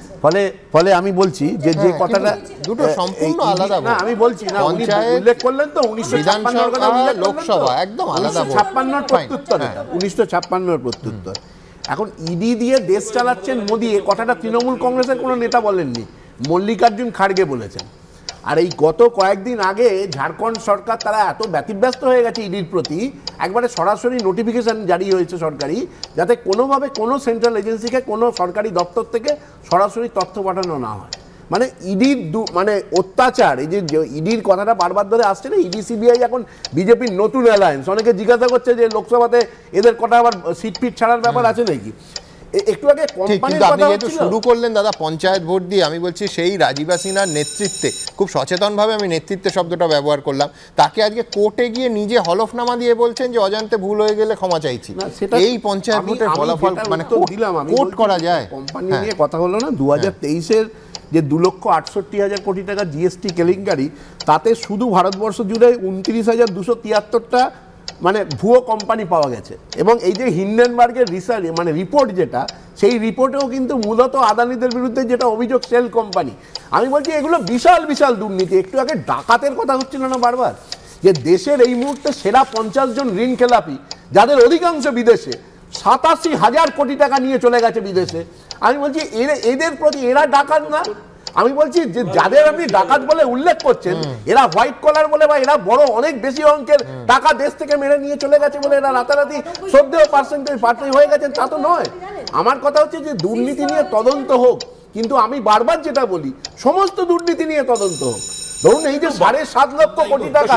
ফলে আমি বলছি যে কথাটা দুটো সম্পূর্ণ আলাদা। না আমি বলছি না, উল্লেখ করলেন তো 1956 লোকসভা, একদম আলাদা। 1956 প্রত্যুত্তর, 1956 প্রত্যুত্তর। এখন ইডি দিয়ে দেশ চালাচ্ছেন মোদি, এ কথাটা তৃণমূল কংগ্রেসের কোনো নেতা বলেননি, মল্লিকার্জুন খাড়গে বলেছেন। আর এই গত কয়েকদিন আগে ঝাড়খণ্ড সরকার তারা এত ব্যতিব্যস্ত হয়ে গেছে ইডির প্রতি, একবারে সরাসরি নোটিফিকেশন জারি হয়েছে সরকারি, যাতে কোনোভাবে কোনো সেন্ট্রাল এজেন্সিকে কোনো সরকারি দপ্তর থেকে সরাসরি তথ্য পাঠানো না হয়। মানে ইডির মানে অত্যাচার, এই যে ইডির কথাটা বারবার ধরে আসছে না, ইডি সিবিআই এখন বিজেপির নতুন অ্যালায়েন্স। অনেকে জিজ্ঞাসা করছে যে লোকসভাতে এদের কথা আবার সিট ফিট ছাড়ার ব্যাপার আছে নাকি। একটু আগে আপনি যেহেতু শুরু করলেন দাদা পঞ্চায়েত ভোট দিয়ে, আমি বলছি সেই রাজীব সিনহার নেতৃত্বে, খুব সচেতনভাবে আমি নেতৃত্বে শব্দটা ব্যবহার করলাম, তাকে আজকে কোর্টে গিয়ে নিজে হলফনামা দিয়ে বলছেন যে অজান্তে ভুল হয়ে গেলে ক্ষমা চাইছি। এই পঞ্চায়েত ভোটের ফলাফল মানে কোর্ট করা যায়। কোম্পানি নিয়ে কথা হলো না, 2023-এর যে 2,68,000 কোটি টাকা জিএসটি কেলেঙ্কারি, তাতে শুধু ভারতবর্ষ জুড়ে 29,273টা মানে ভুয়ো কোম্পানি পাওয়া গেছে। এবং এই যে হিন্ডেনবার্গের রিসার্চ মানে রিপোর্ট যেটা, সেই রিপোর্টেও কিন্তু মূলত আদানিদের বিরুদ্ধে যেটা অভিযোগ সেল কোম্পানি, আমি বলছি এগুলো বিশাল বিশাল দুর্নীতি। একটু আগে ডাকাতের কথা হচ্ছিল না বারবার, যে দেশের এই মুহূর্তে সেরা 50 জন ঋণ খেলাপি যাদের অধিকাংশ বিদেশে, 87,000 কোটি টাকা নিয়ে চলে গেছে বিদেশে। আমি বলছি এদের প্রতি এরা ডাকাত না? আমি বলছি যে যাদের আপনি ডাকাত বলে উল্লেখ করছেন, এরা হোয়াইট কলার বলে বা এরা বড় অনেক বেশি অঙ্কের টাকা দেশ থেকে মেরে নিয়ে চলে গেছে বলে এরা রাতারাতি শ্রদ্ধেয় পার্সেন্টেজ পার্টি হয়ে গেছেন, তা তো নয়। আমার কথা হচ্ছে যে দুর্নীতি নিয়ে তদন্ত হোক, কিন্তু আমি বারবার যেটা বলি, সমস্ত দুর্নীতি নিয়ে তদন্ত হোক। ধরুন এই যে 7.5 লক্ষ কোটি টাকা,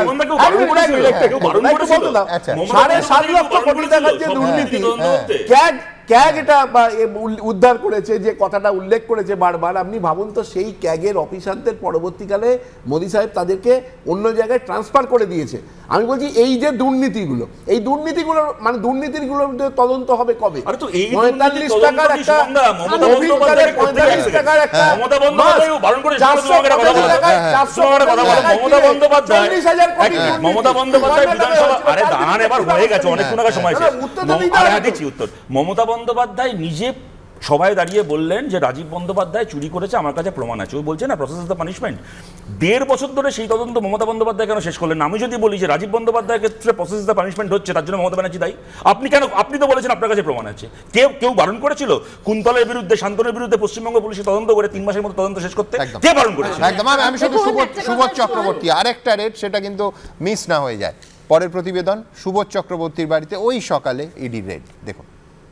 7.5 লক্ষ কোটি টাকার যে দুর্নীতি ক্যাগ এটা উদ্ধার করেছে, যে কথাটা উল্লেখ করেছে বারবার, আপনি ভাবুন তো সেই ক্যাগের অফিসারদের পরবর্তীকালে মোদি সাহেব তাদেরকে অন্য জায়গায় ট্রান্সফার করে দিয়েছে। আমি বলছি এই যে দুর্নীতিগুলো, এই দুর্নীতিগুলো মানে দুর্নীতিগুলোর তদন্ত হবে কবে? 45 টাকার একটা 45 টাকার একটা মমতা বন্দ্যোপাধ্যায় নিজে সবাই দাঁড়িয়ে বললেন যে রাজীব বন্দ্যোপাধ্যায় চুরি করেছে, আমার কাছে প্রমাণ আছে। ওই বলছে না প্রসেস অফ দ্য পানিশমেন্ট, 1.5 বছর ধরে সেই তদন্ত মমতা বন্দ্যোপাধ্যায় কেন শেষ করলেন? আমি যদি বলি যে রাজীব বন্দ্যোপাধ্যায়ের ক্ষেত্রে প্রসেস অফ দ্য পানিশমেন্ট হচ্ছে, তার জন্য মমতা ব্যানার্জি দায়ী, আপনি কেন? আপনি তো বলেছেন আপনার কাছে প্রমাণ আছে। কেউ বারণ করেছিল কুন্তলের বিরুদ্ধে, শান্তনের বিরুদ্ধে পশ্চিমবঙ্গ পুলিশে তদন্ত করে 3 মাসের মতো তদন্ত শেষ করতে? কে বারণ করেছিল? একদম। আমি শুধু সুবোধ চক্রবর্তী আরেকটা রেট, সেটা কিন্তু মিস না হয়ে যায়। পরের প্রতিবেদন, সুবোধ চক্রবর্তীর বাড়িতে ওই সকালে ইডি রেড। দেখুন।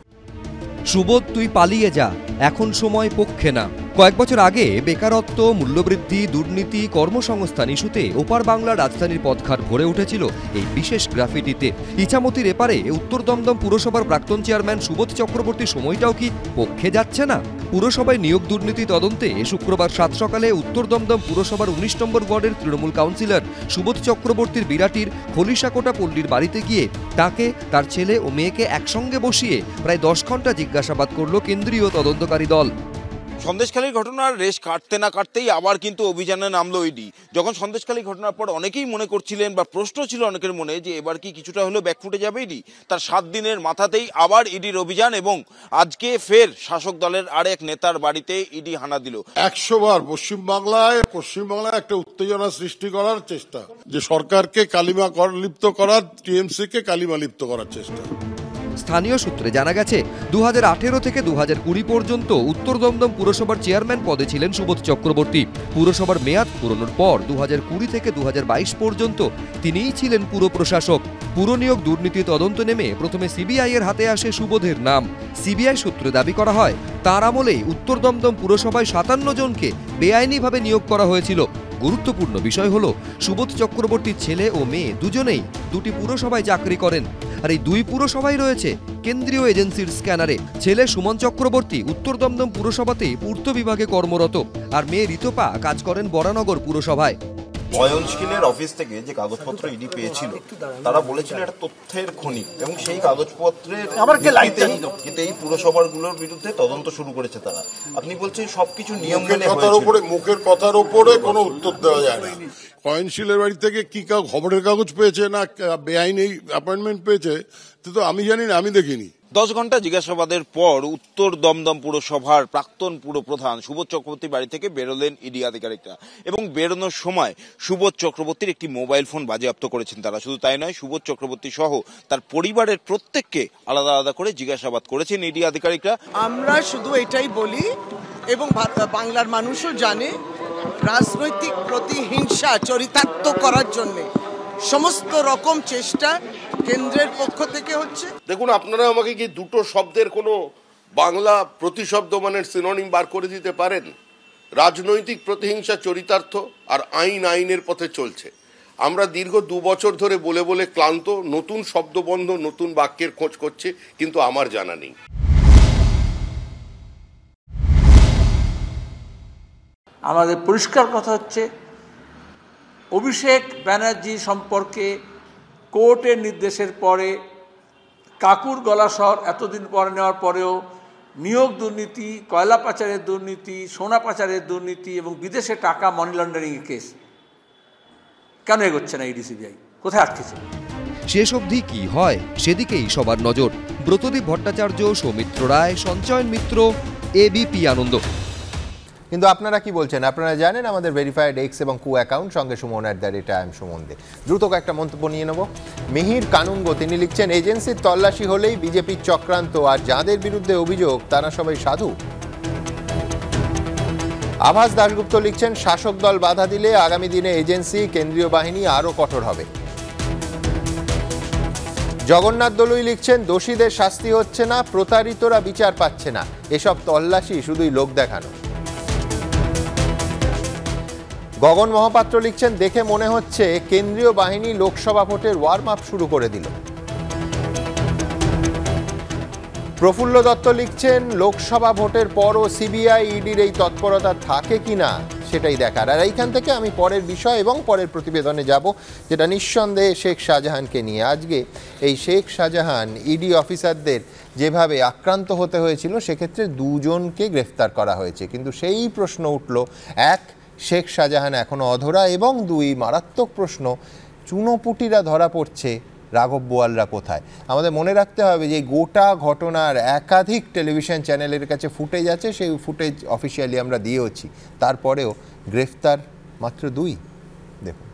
সুবোধ, তুই পালিয়ে যা, এখন সময় পক্ষে না। কয়েক বছর আগে বেকারত্ব, মূল্যবৃদ্ধি, দুর্নীতি, কর্মসংস্থান ইস্যুতে ওপার বাংলার রাজধানীর পথঘাট ভরে উঠেছিল এই বিশেষ গ্রাফিটিতে। ইছামতির এপারে উত্তর দমদম পুরসভার প্রাক্তন চেয়ারম্যান সুবোধ চক্রবর্তীর সময়টাও কি পক্ষে যাচ্ছে না? পুরসভায় নিয়োগ দুর্নীতি তদন্তে শুক্রবার 7 সকালে উত্তর দমদম পুরসভার 19 নম্বর ওয়ার্ডের তৃণমূল কাউন্সিলর সুবোধ চক্রবর্তীর বিরাটির খলিশাকোটা পল্লীর বাড়িতে গিয়ে তাকে, তার ছেলে ও মেয়েকে একসঙ্গে বসিয়ে প্রায় 10 ঘন্টা জিজ্ঞাসাবাদ করল কেন্দ্রীয় তদন্তকারী দল। সন্দেশখালীর ঘটনার রেশ কাটতে না কাটতেই আবার কিন্তু অভিযানে নামলো ইডি। যখন সন্দেশখালী ঘটনার পর অনেকেই মনে করছিলেন বা প্রশ্ন ছিল অনেকের মনে যে এবার কি কিছুটা হলেও ব্যাকফুটে যাবে ইডি, তার 7 দিনের মাথাতেই আবার ইডির অভিযান এবং আজকে ফের শাসক দলের আরেক নেতার বাড়িতে ইডি হানা দিল। 100 বার পশ্চিমবাংলায় একটা উত্তেজনা সৃষ্টি করার চেষ্টা, যে সরকারকে কালিমা লিপ্ত করার, টিএমসি কে কালিমা লিপ্ত করার চেষ্টা। স্থানীয় সূত্রে জানা গেছে 2018 থেকে 2020 পর্যন্ত উত্তর দমদম পুরসভার চেয়ারম্যান পদে ছিলেন সুবোধ চক্রবর্তী। পুরসভার মেয়াদ পুরনোর পর 2020 থেকে 2022 পর্যন্ত তিনিই ছিলেন পুর প্রশাসক। পুরনিয়োগ দুর্নীতি তদন্ত নেমে প্রথমে সিবিআই এর হাতে আসে সুবোধের নাম। সিবিআই সূত্রে দাবি করা হয় তার আমলেই উত্তর দমদম পুরসভায় 57 জনকে বেআইনিভাবে নিয়োগ করা হয়েছিল। গুরুত্বপূর্ণ বিষয় হলো সুবোধ চক্রবর্তীর ছেলে ও মেয়ে দুজনেই 2টি পুরসভায় চাকরি করেন, আর এই 2 পুরসভায় রয়েছে কেন্দ্রীয় এজেন্সির স্ক্যানারে। ছেলে সুমন চক্রবর্তী উত্তর দমদম পুরসভাতেই পূর্ত বিভাগে কর্মরত, আর মেয়ে ঋতপা কাজ করেন বরানগর পুরসভায়। বয়নশিলের অফিস থেকে যে কাগজপত্র ইডি পেয়েছিল, তারা বলেছিল এটা তথ্যের খনি এবং সেই কাগজপত্রের কিন্তু এই পুরসভাগুলোর বিরুদ্ধে তদন্ত শুরু করেছে তারা। আপনি বলছেন সবকিছু নিয়ম মেনে মুখের কথার উপরে কোনো উত্তর দেওয়া যায় না। কয়েনশিলের বাড়ি থেকে কি খবরের কাগজ পেয়েছে না বেআইনি অ্যাপয়েন্টমেন্ট পেয়েছে তো আমি জানি না, আমি দেখিনি। 10 ঘন্টা জিজ্ঞাসাবাদের পর উত্তর দমদম পুরসভার প্রাক্তন পুরপ্রধান সুবোধ চক্রবর্তীর বাড়ি থেকে বেরোলেন ইডি আধিকারিকরা এবং বেরোনোর সময় সুবোধ চক্রবর্তীর একটি মোবাইল ফোন বাজেয়াপ্ত করেছেন তারা। শুধু তাই নয়, সুবোধ চক্রবর্তী সহ তার পরিবারের প্রত্যেককে আলাদা আলাদা করে জিজ্ঞাসাবাদ করেছেন ইডি আধিকারিকরা। আমরা শুধু এটাই বলি এবং বাংলার মানুষও জানে, রাজনৈতিক প্রতিহিংসা চরিতার্থ করার জন্য সমস্ত রকম চেষ্টা কেন্দ্রের পক্ষ থেকে হচ্ছে। দেখুন, আপনারা আমাকে কি দুটো শব্দের কোনো বাংলা প্রতিশব্দ মানে সিনোনিম বার করে দিতে পারেন? রাজনৈতিক প্রতিহিংসা চরিতার্থ আর আইনের পথে চলছে। আমরা দীর্ঘ 2 বছর ধরে বলে বলে ক্লান্ত, নতুন শব্দবন্ধ, নতুন বাক্যের খোঁজ করছে, কিন্তু আমার জানা নেই। আমাদের পরিষ্কার কথা হচ্ছে, অভিষেক ব্যানার্জি সম্পর্কে কোর্টের নির্দেশের পরে কাকুর গলাস্বর এতদিন পরে নেওয়ার পরেও নিয়োগ দুর্নীতি, কয়লা পাচারের দুর্নীতি, সোনা পাচারের দুর্নীতি এবং বিদেশে টাকা মানি লন্ডারিংয়ের কেস কেন এগোচ্ছে না ইডি সিবিআই? কোথায় আটকেছে? শেষ অবধি কি হয় সেদিকেই সবার নজর। ব্রতদীপ ভট্টাচার্য, সৌমিত্র রায়, সঞ্চয়ন মিত্র, এবিপি আনন্দ। কিন্তু আপনারা কি বলছেন? আপনারা জানেন আমাদের ভেরিফাইড এক্স এবং কু অ্যাকাউন্ট, সঙ্গে সুমন @IM সুমন দে। দ্রুত একটা মন্তব্য নিয়ে নেব। মিহির কানুনগো তিনি লিখছেন, এজেন্সির তল্লাশি হলেই বিজেপির চক্রান্ত, আর যাদের বিরুদ্ধে অভিযোগ তারা সবাই সাধু। আভাস দাশগুপ্ত লিখছেন, শাসক দল বাধা দিলে আগামী দিনে এজেন্সি, কেন্দ্রীয় বাহিনী আরও কঠোর হবে। জগন্নাথ দলুই লিখছেন, দোষীদের শাস্তি হচ্ছে না, প্রতারিতরা বিচার পাচ্ছে না, এসব তল্লাশি শুধুই লোক দেখানো। গগন মহাপাত্র লিখছেন, দেখে মনে হচ্ছে কেন্দ্রীয় বাহিনী লোকসভা ভোটের ওয়ার্ম আপ শুরু করে দিল। প্রফুল্ল দত্ত লিখছেন, লোকসভা ভোটের পরও সিবিআই ইডির এই তৎপরতা থাকে কিনা সেটাই দেখার। আর এইখান থেকে আমি পরের বিষয় এবং পরের প্রতিবেদনে যাব, যেটা নিঃসন্দেহে শেখ শাহজাহানকে নিয়ে। আজকে এই শেখ শাহজাহান ইডি অফিসারদের যেভাবে আক্রান্ত হতে হয়েছিল, সেক্ষেত্রে দুজনকে গ্রেফতার করা হয়েছে, কিন্তু সেই প্রশ্ন উঠল, এক, শেখ শাহজাহান এখনও অধরা, এবং দুই, মারাত্মক প্রশ্ন, চুনোপুটিরা ধরা পড়ছে, রাঘব বোয়ালরা কোথায়? আমাদের মনে রাখতে হবে যে গোটা ঘটনার একাধিক টেলিভিশন চ্যানেলের কাছে ফুটেজ আছে, সেই ফুটেজ অফিসিয়ালি আমরা দিয়েওছি, তারপরেও গ্রেফতার মাত্র 2। দেখুন।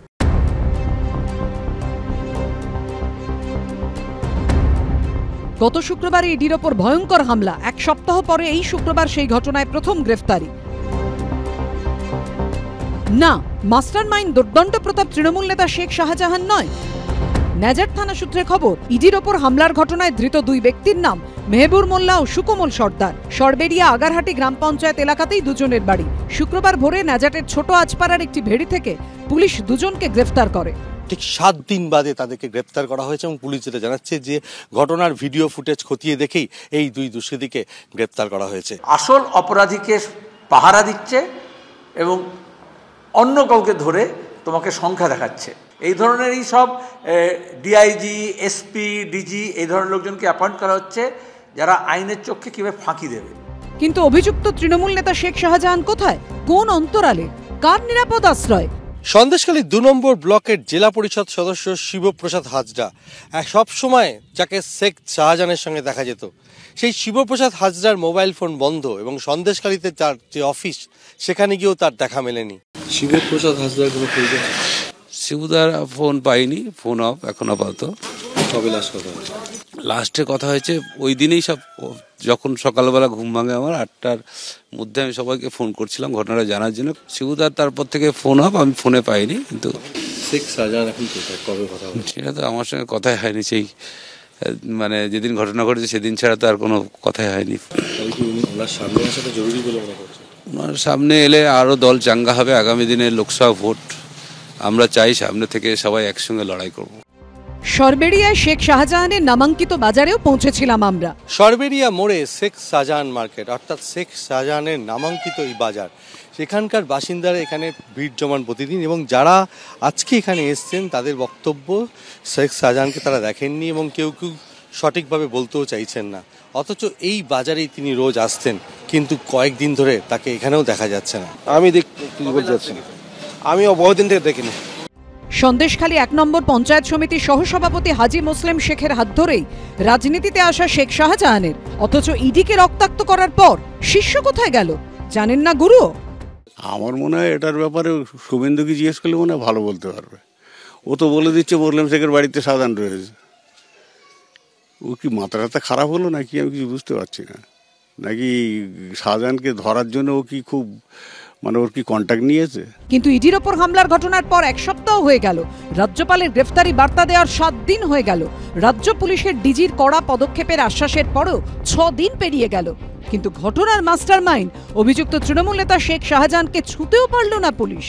গত শুক্রবার ইডির ওপর ভয়ঙ্কর হামলা, এক সপ্তাহ পরে এই শুক্রবার সেই ঘটনায় প্রথম গ্রেফতারি। না, মাস্টারমাইন্ড দুর্দণ্ড প্রতাপ তৃণমূল নেতা শেখ শাহজাহান নয়। ন্যাজার থানা সূত্রে খবর, ইডির ওপর হামলার ঘটনায় ধৃত 2 ব্যক্তির নাম মেহবুর মোল্লা ও সুকোমল সর্দার। সরবেরিয়া আগারহাটি গ্রাম পঞ্চায়েত এলাকাতেই দুজনের বাড়ি। শুক্রবার ভোরে ন্যাজাটের ছোট আজপাড়ার একটি ভেড়ি থেকে পুলিশ দুজনকে গ্রেফতার করে। ঠিক 7 দিন বাদে তাদেরকে গ্রেফতার করা হয়েছে এবং পুলিশ যেটা জানাচ্ছে যে ঘটনার ভিডিও ফুটেজ খতিয়ে দেখেই এই 2 দুষ্কৃতীকে গ্রেফতার করা হয়েছে। আসল অপরাধীকে পাহারা দিচ্ছে এবং অন্য কাউকে ধরে তোমাকে সংখ্যা দেখাচ্ছে। এই ধরনেরই সব ডিআইজি, এসপি, ডিজি এই ধরনের লোকজনকে অ্যাপয়েন্ট করা হচ্ছে, যারা আইনের চোখে কিভাবে ফাঁকি দেবে। কিন্তু অভিযুক্ত তৃণমূল নেতা শেখ শাহজাহান কোথায়, কোন অন্তরালে, কার নিরাপদ আশ্রয়? সন্দেশখালী 2 নম্বর ব্লকের জেলা পরিষদ সদস্য শিবপ্রসাদ হাজরা, সব সময় যাকে শেখ শাহজাহানের সঙ্গে দেখা যেত, সেই শিবপ্রসাদ হাজরার মোবাইল ফোন বন্ধ এবং সন্দেশখালীতে তার যে অফিস, সেখানে গিয়েও তার দেখা মেলেনি। শিবপ্রসাদ হাজরার কোনো পরিচয়? শিবুদার ফোন পাইনি, ফোন অফ এখন আপাতত। কবে লাস্ট কথা হয়েছে? লাস্টে কথা হয়েছে ওই দিনেই, সব যখন সকালবেলা ঘুম ভাঙে আমার 8টার মধ্যে, আমি সবাইকে ফোন করছিলাম ঘটনাটা জানার জন্য। শিবুদার তারপর থেকে ফোন অফ, আমি ফোনে পাইনি। কিন্তু শেখ শাহজাহান এখন কোথায়, কবে কথা হয়েছে? সেটা তো আমার সঙ্গে কথাই হয়নি, সেই মানে যেদিন ঘটনা ঘটেছে সেদিন ছাড়া তো আর কোনো কথাই হয়নি। ওনার সামনে আসাটা জরুরি বলে মনে করছে? ওনার সামনে এলে আরও দল চাঙ্গা হবে। আগামী দিনে লোকসভা ভোট, আমরা চাই সামনে থেকে সবাই একসঙ্গে লড়াই করব। সরবেরিয়ায় শেখ শাহজাহানের নামাঙ্কিত বাজারেও পৌঁছেছিলাম আমরা। সরবেরিয়া মোড়ে শেখ শাহজাহান মার্কেট, অর্থাৎ শেখ শাহজাহানের নামাঙ্কিত এই বাজার, সেখানকার বাসিন্দারা এখানে ভিড় জমান প্রতিদিন, এবং যারা আজকে এখানে এসছেন তাদের বক্তব্য শেখ শাহজাহানকে তারা দেখেননি এবং কেউ কেউ সঠিকভাবে বলতেও চাইছেন না। অথচ এই বাজারেই তিনি রোজ আসতেন, কিন্তু কয়েকদিন ধরে তাকে এখানেও দেখা যাচ্ছে না। আমি বলতে চাচ্ছি না, আমি বহুদিন থেকে দেখিনি। সন্দেশখালী 1 নম্বর পঞ্চায়েত সমিতির সহসভাপতি হাজী মুসলিম শেখের হাত ধরেই রাজনীতিতে আসা শেখ শাহজাহানের, অথচ ইডিকে রক্তাক্ত করার পর শিষ্য কোথায় গেল জানেন না গুরু? আমার মনে হয় এটার ব্যাপারে শুভেন্দুকে জিজ্ঞেস করলে মনে হয় ভালো বলতে পারবে। ও তো বলে দিচ্ছে মুসলিম শেখের বাড়িতে শাহজাহান রয়েছে। ও কি মাথাটা খারাপ হলো নাকি, আমি কিছু বুঝতে পারছি না। নাকি শাহজাহানকে ধরার জন্য ও কি খুব মানে ওর কি কন্ট্যাক্ট নিয়েছে? কিন্তু ইডির ওপর হামলার ঘটনার পর 1 সপ্তাহ হয়ে গেল, রাজ্যপালের গ্রেফতারি বার্তা দেওয়ার 7 দিন হয়ে গেল, রাজ্য পুলিশের ডিজির কড়া পদক্ষেপের আশ্বাসের পরও 6 দিন পেরিয়ে গেল, কিন্তু ঘটনার মাস্টারমাইন্ড অভিযুক্ত তৃণমূল নেতা শেখ শাহজাহানকে ছুঁতেও পারল না পুলিশ।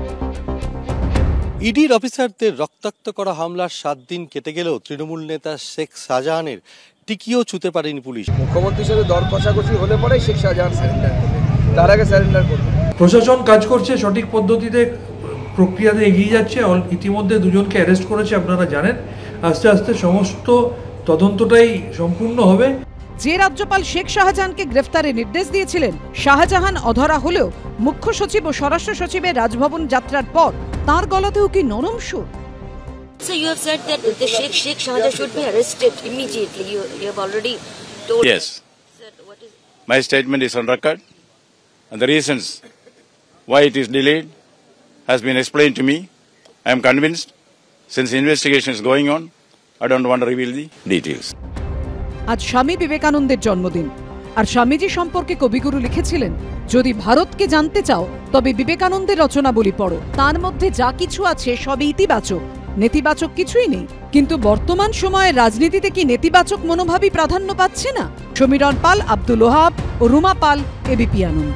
ইডির অফিসারদের রক্তাক্ত করা হামলার 7 দিন কেটে গেলেও তৃণমূল নেতা শেখ শাহজাহানের টিকিও ছুঁতে পারেনি পুলিশ। মুখ্যমন্ত্রীর সাথে দর কষাকষি হলে পরে শেখ শাহজাহান স্যারেন্ডার করবে, তার আগে স্যারেন্ডার করবে। প্রশাসন কাজ করছে, সঠিক পদ্ধতিতে প্রক্রিয়াতে এগিয়ে যাচ্ছে। ইতিমধ্যে দুজনকে অ্যারেস্ট করেছে, আপনারা জানেন। আস্তে আস্তে সমস্ত তদন্তটাই সম্পূর্ণ হবে। যে রাজ্যপাল শেখ শাহজাহানকে গ্রেফতারের নির্দেশ দিয়েছিলেন, শাহজাহান অধরা হলেও মুখ্য সচিব ও স্বরাষ্ট্র সচিবের রাজভবন যাত্রার পর তার গলাতেও কি নরম সুর? So you have said that the Sheikh Shahjahan should be arrested immediately. You have already told. Yes. My statement is on record, and the reasons why it is delayed has been explained to me. I am convinced, since the investigation is going on, I don't want to reveal the details. আজ স্বামী বিবেকানন্দের জন্মদিন, আর স্বামীজি সম্পর্কে কবিগুরু লিখেছিলেন, যদি ভারতকে জানতে চাও তবে বিবেকানন্দের রচনাবলী পড়ো, তার মধ্যে যা কিছু আছে সবই ইতিবাচক, নেতিবাচক কিছুই নেই। কিন্তু বর্তমান সময়ে রাজনীতিতে কি নেতিবাচক মনোভাবই প্রাধান্য পাচ্ছে না? সমীরণ পাল, আব্দুল ওহাব ও রুমা পাল, এবিপি আনন্দ।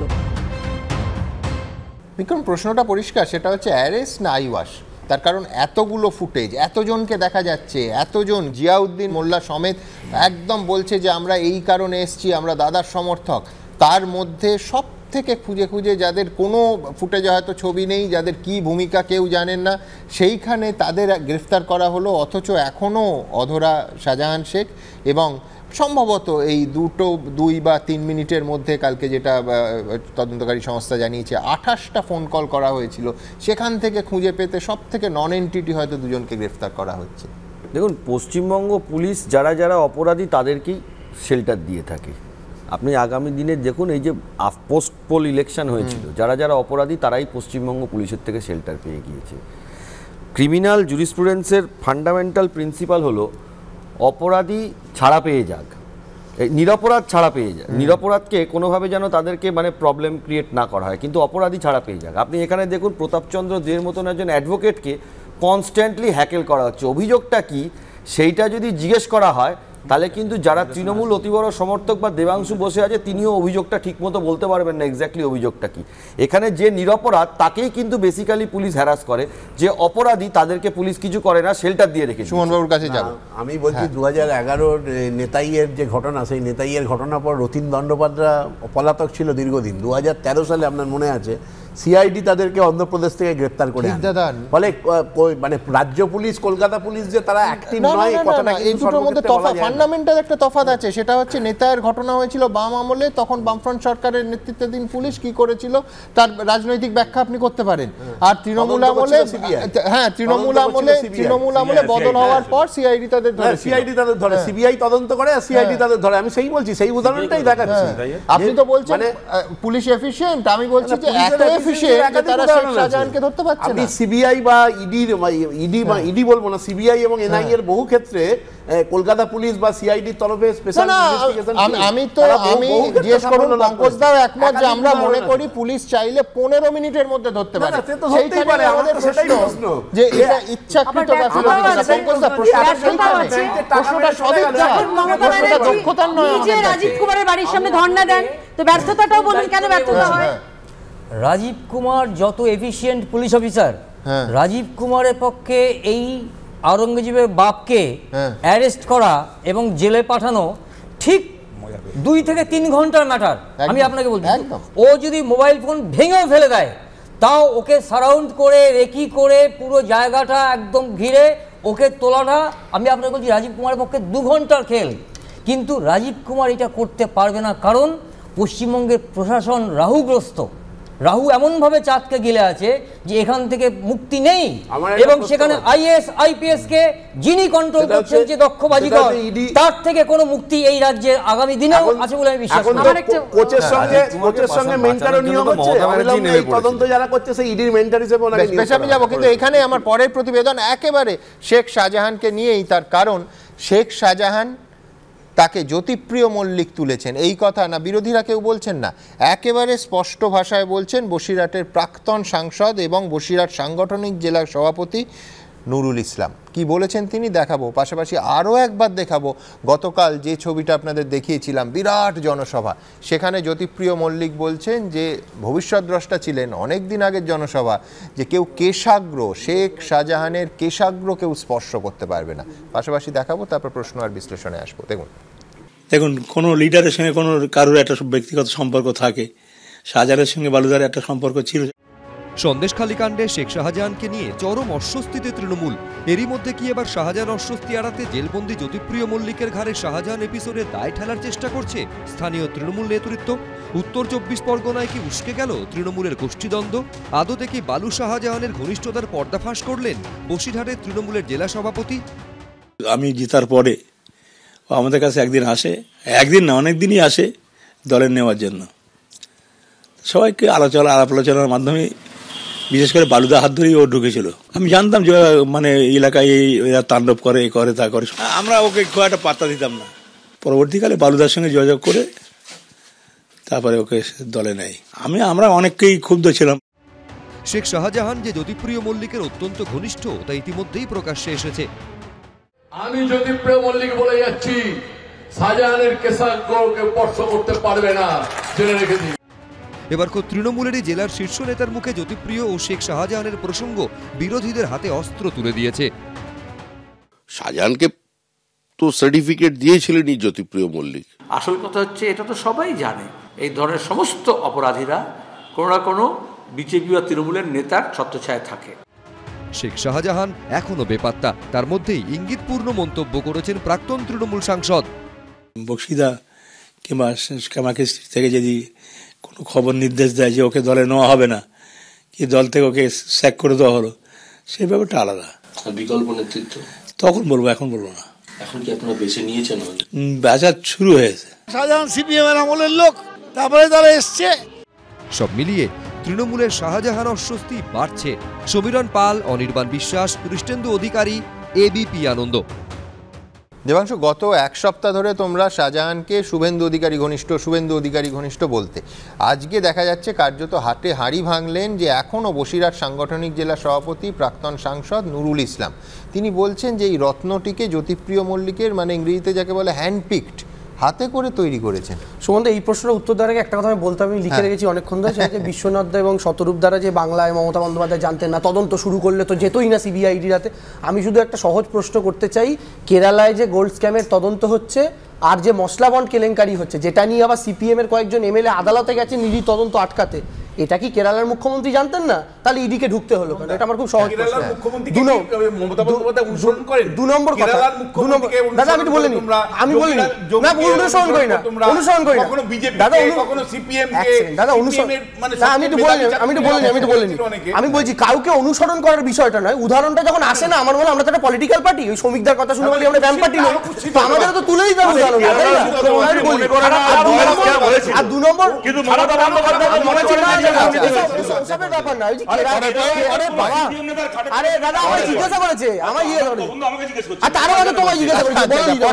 বিক্রম, প্রশ্নটা পরিষ্কার, সেটা হচ্ছে অ্যারেস্ট না আইওয়াশ। তার কারণ এতগুলো ফুটেজ, এতজনকে দেখা যাচ্ছে, এতজন, জিয়াউদ্দিন মোল্লা সমেত একদম বলছে যে আমরা এই কারণে এসছি, আমরা দাদার সমর্থক। তার মধ্যে সব থেকে খুঁজে খুঁজে যাদের কোনো ফুটেজে হয়তো ছবি নেই, যাদের কি ভূমিকা কেউ জানেন না, সেইখানে তাদের গ্রেফতার করা হলো, অথচ এখনও অধরা শাহজাহান শেখ। এবং সম্ভবত এই 2 বা 3 মিনিটের মধ্যে, কালকে যেটা তদন্তকারী সংস্থা জানিয়েছে, 28টা ফোন কল করা হয়েছিল, সেখান থেকে খুঁজে পেতে সব থেকে নন এন্টিটি হয়তো 2জনকে গ্রেফতার করা হচ্ছে। দেখুন, পশ্চিমবঙ্গ পুলিশ যারা যারা অপরাধী তাদেরকেই শেল্টার দিয়ে থাকে। আপনি আগামী দিনে দেখুন, এই যে পোস্ট পোল ইলেকশন হয়েছিল, যারা যারা অপরাধী তারাই পশ্চিমবঙ্গ পুলিশের থেকে শেল্টার পেয়ে গিয়েছে। ক্রিমিনাল জুরিসপ্রুডেন্সের ফান্ডামেন্টাল প্রিন্সিপাল হলো অপরাধী ছাড়া পেয়ে যাক, নিরপরাধ ছাড়া পেয়ে যাক, নিরপরাধকে কোনোভাবে যেন তাদেরকে মানে প্রবলেম ক্রিয়েট না করা হয়, কিন্তু অপরাধী ছাড়া পেয়ে যাক। আপনি এখানে দেখুন, প্রতাপচন্দ্র দের মতন একজন অ্যাডভোকেটকে কনস্ট্যান্টলি হ্যাকেল করা হচ্ছে। অভিযোগটা কি সেইটা যদি জিজ্ঞেস করা হয়, তাহলে কিন্তু যারা তৃণমূল অতি বড় সমর্থক বা দেবাংশু বসে আছে, তিনিও অভিযোগটা ঠিকমতো বলতে পারবেন না এক্স্যাক্টলি অভিযোগটা কি। এখানে যে নিরপরাধ তাকেই কিন্তু বেসিক্যালি পুলিশ হ্যারাস করে, যে অপরাধী তাদেরকে পুলিশ কিছু করে না, শেল্টার দিয়ে রেখেছে। সুমনবাবুর কাছে যাব। আমি বলছি 2011 নেতাইয়ের যে ঘটনা, সেই নেতাইয়ের ঘটনার পর রতিন বন্দ্যোপাধ্যায় পলাতক ছিল দীর্ঘদিন। 2013 সালে আপনার মনে আছে সিআইডি তাদেরকে অন্ধ্রপ্রদেশ থেকে গ্রেপ্তার করে ফলে মানে রাজ্য পুলিশ, কলকাতা পুলিশ যে তারা অ্যাক্টিভ নয়, কথাটা এই দুটোর মধ্যে ফান্ডামেন্টাল একটা তফাৎ আছে। সেটা হচ্ছে নেতার ঘটনা হয়েছিল বাম আমলে, তখন বামফ্রন্ট সরকারের নেতৃত্বাধীন পুলিশ কি করেছিল তার রাজনৈতিক ব্যাখ্যা আপনি করতে পারেন। আর তৃণমূল আমলে, হ্যাঁ, তৃণমূল আমলে বদল হওয়ার পর সিআইডি তাদের ধরে, সিবিআই তদন্ত করে আর সিআইডি তাদের ধরে। আমি সেই বলছি, সেই উদাহরণটাই দেখাচ্ছি। আপনি তো বলছেন পুলিশ এফিশিয়েন্ট, আমি বলছি যে আপনি সিবিআই বা ইডি বলবো না, সিবিআই এবং এনআই এর বহু ক্ষেত্রে কলকাতা পুলিশ বা সিআইডির তরফে স্পেশাল ইনভেস্টিগেশন। আমি জিজ্ঞেস করুন, পঙ্কজদাও একমত যে আমরা মনে করি পুলিশ চাইলে 15 মিনিটের মধ্যে ধরতে পারে। সেইখানে আমাদের প্রশ্ন যে এটা ইচ্ছাকৃত গাফিলতি কিনা। পঙ্কজদা, প্রশ্নটা সদিচ্ছা, প্রশ্নটা দক্ষতার নয়। নিজে রাজীব কুমারের বাড়ির সামনে ধর্ণা দেন, তো ব্যর্থতাটাও বলুন কেন ব্যর্থতা হয়। রাজীব কুমার যত এফিশিয়েন্ট পুলিশ অফিসার, রাজীব কুমারের পক্ষে এই আওরঙ্গজেবের বাপকে অ্যারেস্ট করা এবং জেলে পাঠানো ঠিক 2 থেকে 3 ঘন্টার ম্যাটার। আমি আপনাকে বলছি, ও যদি মোবাইল ফোন ভেঙেও ফেলে দেয়, তাও ওকে সারাউন্ড করে, রেকি করে, পুরো জায়গাটা একদম ঘিরে ওকে তোলাটা, আমি আপনাকে বলছি রাজীব কুমারের পক্ষে 2 ঘন্টার খেল। কিন্তু রাজীব কুমার এটা করতে পারবে না, কারণ পশ্চিমবঙ্গের প্রশাসন রাহুগ্রস্ত। রাহু এমনভাবে চাঁদকে গিলে আছে যে এখান থেকে মুক্তি নেই, এবং সেখানে আইএস আইপিএস কে যিনি কন্ট্রোল করছেন, যে দক্ষ বাজিকর, তার থেকে কোনো মুক্তি এই রাজ্যে আগামী দিনেও আছে বলে আমি বিশ্বাস করি। কোচের সঙ্গে মেন্টরও নিয়োগ হচ্ছে, তদন্ত যারা করছে সেই ইডির মেন্টর হিসেবে ওনাকে নিয়োগ করা। আমি যাব, কিন্তু এখানে আমার পরের প্রতিবেদন একেবারে শেখ শাহজাহানকে নিয়েই। তার কারণ শেখ শাহজাহান তাকে জ্যোতিপ্রিয় মল্লিক তুলেছেন, এই কথা না বিরোধীরা কেউ বলছেন না, একেবারে স্পষ্ট ভাষায় বলছেন বসিরহাটের প্রাক্তন সাংসদ এবং বসিরহাট সাংগঠনিক জেলা সভাপতি নুরুল ইসলাম। কি বলেছেন তিনি দেখাবো, পাশাপাশি আরও একবার দেখাবো গতকাল যে ছবিটা আপনাদের দেখিয়েছিলাম, বিরাট জনসভা, সেখানে জ্যোতিপ্রিয় মল্লিক বলছেন যে ভবিষ্যৎদ্রষ্টা ছিলেন, অনেক দিন আগের জনসভা, যে কেউ কেশাগ্র, শেখ শাহজাহানের কেশাগ্র কেউ স্পর্শ করতে পারবে না। পাশাপাশি দেখাবো, তারপর প্রশ্ন আর বিশ্লেষণে আসবো। দেখুন, কোনো লিডারের সঙ্গে কোনো কারোর একটা ব্যক্তিগত সম্পর্ক থাকে, শাহজাহানের সঙ্গে বালুদারের একটা সম্পর্ক ছিল। সন্দেশখালী কাণ্ডে শেখ শাহজাহানকে নিয়ে চরম অস্বস্তিতে তৃণমূল। এরই মধ্যে কি এবার শাহজাহান অস্বস্তি এড়াতে জেলবন্দি জ্যোতিপ্রিয় মল্লিকের ঘাড়ে শাহজাহান এপিসোডে দায় ঠেলার চেষ্টা করছে স্থানীয় তৃণমূল নেতৃত্ব? উত্তর 24 পরগনায় কি উস্কে গেল তৃণমূলের গোষ্ঠীদ্বন্দ্ব? আদতে কি বালু শাহজাহানের ঘনিষ্ঠতার পর্দাফাঁস করলেন বসিরহাটের তৃণমূলের জেলা সভাপতি? আমি জিতার পরে আমাদের কাছে একদিন আসে, একদিন না অনেক দিনই আসে দলের নেওয়ার জন্য। সবাইকে আলাপ আলোচনার মাধ্যমে, বিশেষ করে বালুদা হাত ধরেই ও ঢুকেছিল। আমি জানতাম যে মানে এলাকায় এরা তাণ্ডব করে, এ করে, তা করে। আমরা ওকে খুব একটা পাত্তা দিতাম না। পরবর্তীকালে বালুদার সঙ্গে যোগাযোগ করে তারপরে ওকে দলে নেয়। আমরা অনেককেই ক্ষুব্ধ ছিলাম। শেখ শাহজাহান যে জ্যোতিপ্রিয় মল্লিকের অত্যন্ত ঘনিষ্ঠ তা ইতিমধ্যেই প্রকাশ্যে এসেছে। আমি জ্যোতিপ্রিয় মল্লিক বলে যাচ্ছি, শাহজাহানের কেসাঙ্গকে স্পর্শ করতে পারবে না, জেনে রেখে দিই। এবার খোদ তৃণমূলেরই জেলার শীর্ষ নেতার মুখে জ্যোতিপ্রিয় ও শেখ শাহজাহানের প্রসঙ্গ বিরোধীদের হাতে অস্ত্র তুলে দিয়েছে। শাহজাহানকে তো সার্টিফিকেট দিয়েছিলেনই জ্যোতিপ্রিয় মল্লিক। আসল কথা হচ্ছে, এটা তো সবাই জানে, এই ধরনের সমস্ত অপরাধীরা কোনো না কোনো বিজেপি বা তৃণমূলের নেতার ছত্রছায়ায় থাকে। শেখ শাহজাহান এখনো বেপাত্তা। তার মধ্যেই ইঙ্গিতপূর্ণ মন্তব্য করেছেন প্রাক্তন তৃণমূল সাংসদ। বক্সিদা কিংবা কামাকে থেকে যদি কোনো খবর নির্দেশ দেয় যে ওকে দলে নেওয়া হবে না, কি দল থেকে ওকে স্যাক করে দেওয়া হলো, সেই ব্যাপারটা আলাদা। বিকল্প নেতৃত্ব তখন বলবো, এখন বলবো না। এখন কি আপনারা বেছে নিয়েছেন? বেচা শুরু হয়েছে। শাহজাহান সিপিএম এর আমলের লোক, তারপরে তারা এসছে। সব মিলিয়ে তৃণমূলের শাহজাহান অস্বস্তি বাড়ছে। সমীরণ পাল, অনির্বাণ বিশ্বাস, কৃষ্ণেন্দু অধিকারী, এবিপি আনন্দ। দেবাংশু, গত এক সপ্তাহ ধরে তোমরা শাহজাহানকে শুভেন্দু অধিকারী ঘনিষ্ঠ বলতে, আজকে দেখা যাচ্ছে কার্যত হাটে হাঁড়ি ভাঙলেন যে এখনও বসিরহাট সাংগঠনিক জেলা সভাপতি প্রাক্তন সাংসদ নুরুল ইসলাম। তিনি বলছেন যে এই রত্নটিকে জ্যোতিপ্রিয় মল্লিকের, মানে ইংরেজিতে যাকে বলে হ্যান্ডপিকড, হাতে করে তৈরি করেছেন। সুমন্ত, এই প্রশ্নের উত্তর দেওয়ার আগে একটা কথা আমি বলতে, আমি লিখে রেখেছি অনেকক্ষণ ধরে, যে বিশ্বনাথ দা এবং শতরূপ দ্বারা যে বাংলায় মমতা বন্দ্যোপাধ্যায় জানতেন না, তদন্ত শুরু করলে তো যেতই না সিবিআইডি রাতে। আমি শুধু একটা সহজ প্রশ্ন করতে চাই, কেরালায় যে গোল্ড স্ক্যামের তদন্ত হচ্ছে আর যে মশলা বন্ড কেলেঙ্কারি হচ্ছে, যেটা নিয়ে আবার সিপিএম এর কয়েকজন এমএলএ আদালতে গেছেন ইডি তদন্ত আটকাতে, এটা কি কেরালার মুখ্যমন্ত্রী জানতেন না? তাহলে ইডিকে ঢুকতে হলো কেন? এটা আমার খুব সহজ প্রশ্ন। দু নম্বর কথা, দাদা আমি একটু বলিনি, আমি বলিনি না, অনুসরণ করি না, অনুসরণ করি না দাদা, দাদা অনুসরণ, আমি একটু বলিনি, আমি বলছি কাউকে অনুসরণ করার বিষয়টা নয়, উদাহরণটা যখন আসে না, আমার মনে হয় আমরা তো একটা পলিটিক্যাল পার্টি, ওই শ্রমিকদের কথা শুনে বলি আমরা ব্যাম পার্টি নই, তো আমাদের তো তুলে দিতে হবে উদাহরণ। আর দু নম্বর, জিজ্ঞাসা করেছে আমার ইয়ে, তারও আগে তোমায় জিজ্ঞাসা করেছে,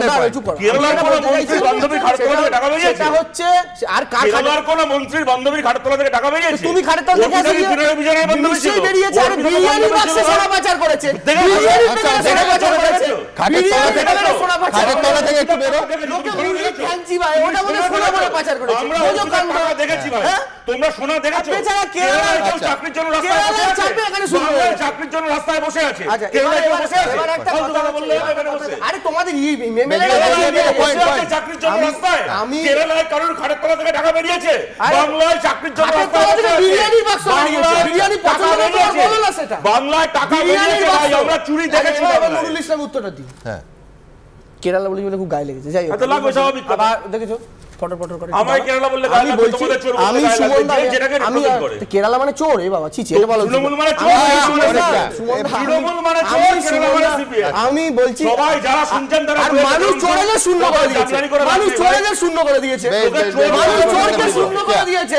হচ্ছে আর কার কোন মন্ত্রীর বান্ধবীর ঘাটতলা থেকে টাকা বেরিয়েছে, তুমি ঘাটের তলা থেকে নিশ্চয়ই বেরিয়েছে, আর বিরিয়ানি বাক্সে সোনা পাচার করেছে, বিরিয়ানি সোনা পাচার করেছে, সোনা পাচার থেকে একটু বেরো, লোকে মুরগি ফ্যান্সি ভাই ওটা বলে সোনা বলে পাচার করেছে। আমরা দেখেছি ভাই, তোমরা সোনা দেখেছো? বেচারা কেরালার কেউ চাকরির জন্য রাস্তায় বসে আছে, চাকরির জন্য রাস্তায় বসে আছে, কেরালায় কেউ বসে আছে, কথা বললে এখানে বসে, আরে তোমাদের এমএলএ চাকরির জন্য রাস্তায়, আমি কেরালায় কারোর ঘাটের তলা থেকে টাকা বেরিয়েছে, বাংলায় চাকরির জন্য রাস্তায় বিরিয়ানি বাক্স বেরিয়েছে, বিরিয়ানি পছন্দ করে বলো না সেটা, বাংলায় টাকা বেরিয়েছে ভাই, আমরা চুরি দেখেছি। নুরুল ইসলাম উত্তরটা দিই। হ্যাঁ, কেরালা বলে খুব গায়ে লেগেছে, যাই হোক, লাগবে স্বাভাবিক। আবার দেখেছো ফটর করে আমায় কেরালা বললে গায়ে লাগবে, তোমাদের চোর বললে গায়ে লাগবে, যেটাকে রিপ্রেজেন্ট করে কেরালা মানে চোর। এই বাবা ছি ছি, এটা বলো তৃণমূল মানে চোর, তৃণমূল মানে চোর, কেরালা মানে সিপিএম। আমি বলছি সবাই যারা শুনছেন তারা, আর মানুষ চোরকে শূন্য করে দিয়েছে, মানুষ চোরকে শূন্য করে দিয়েছে, মানুষ চোরকে শূন্য করে দিয়েছে।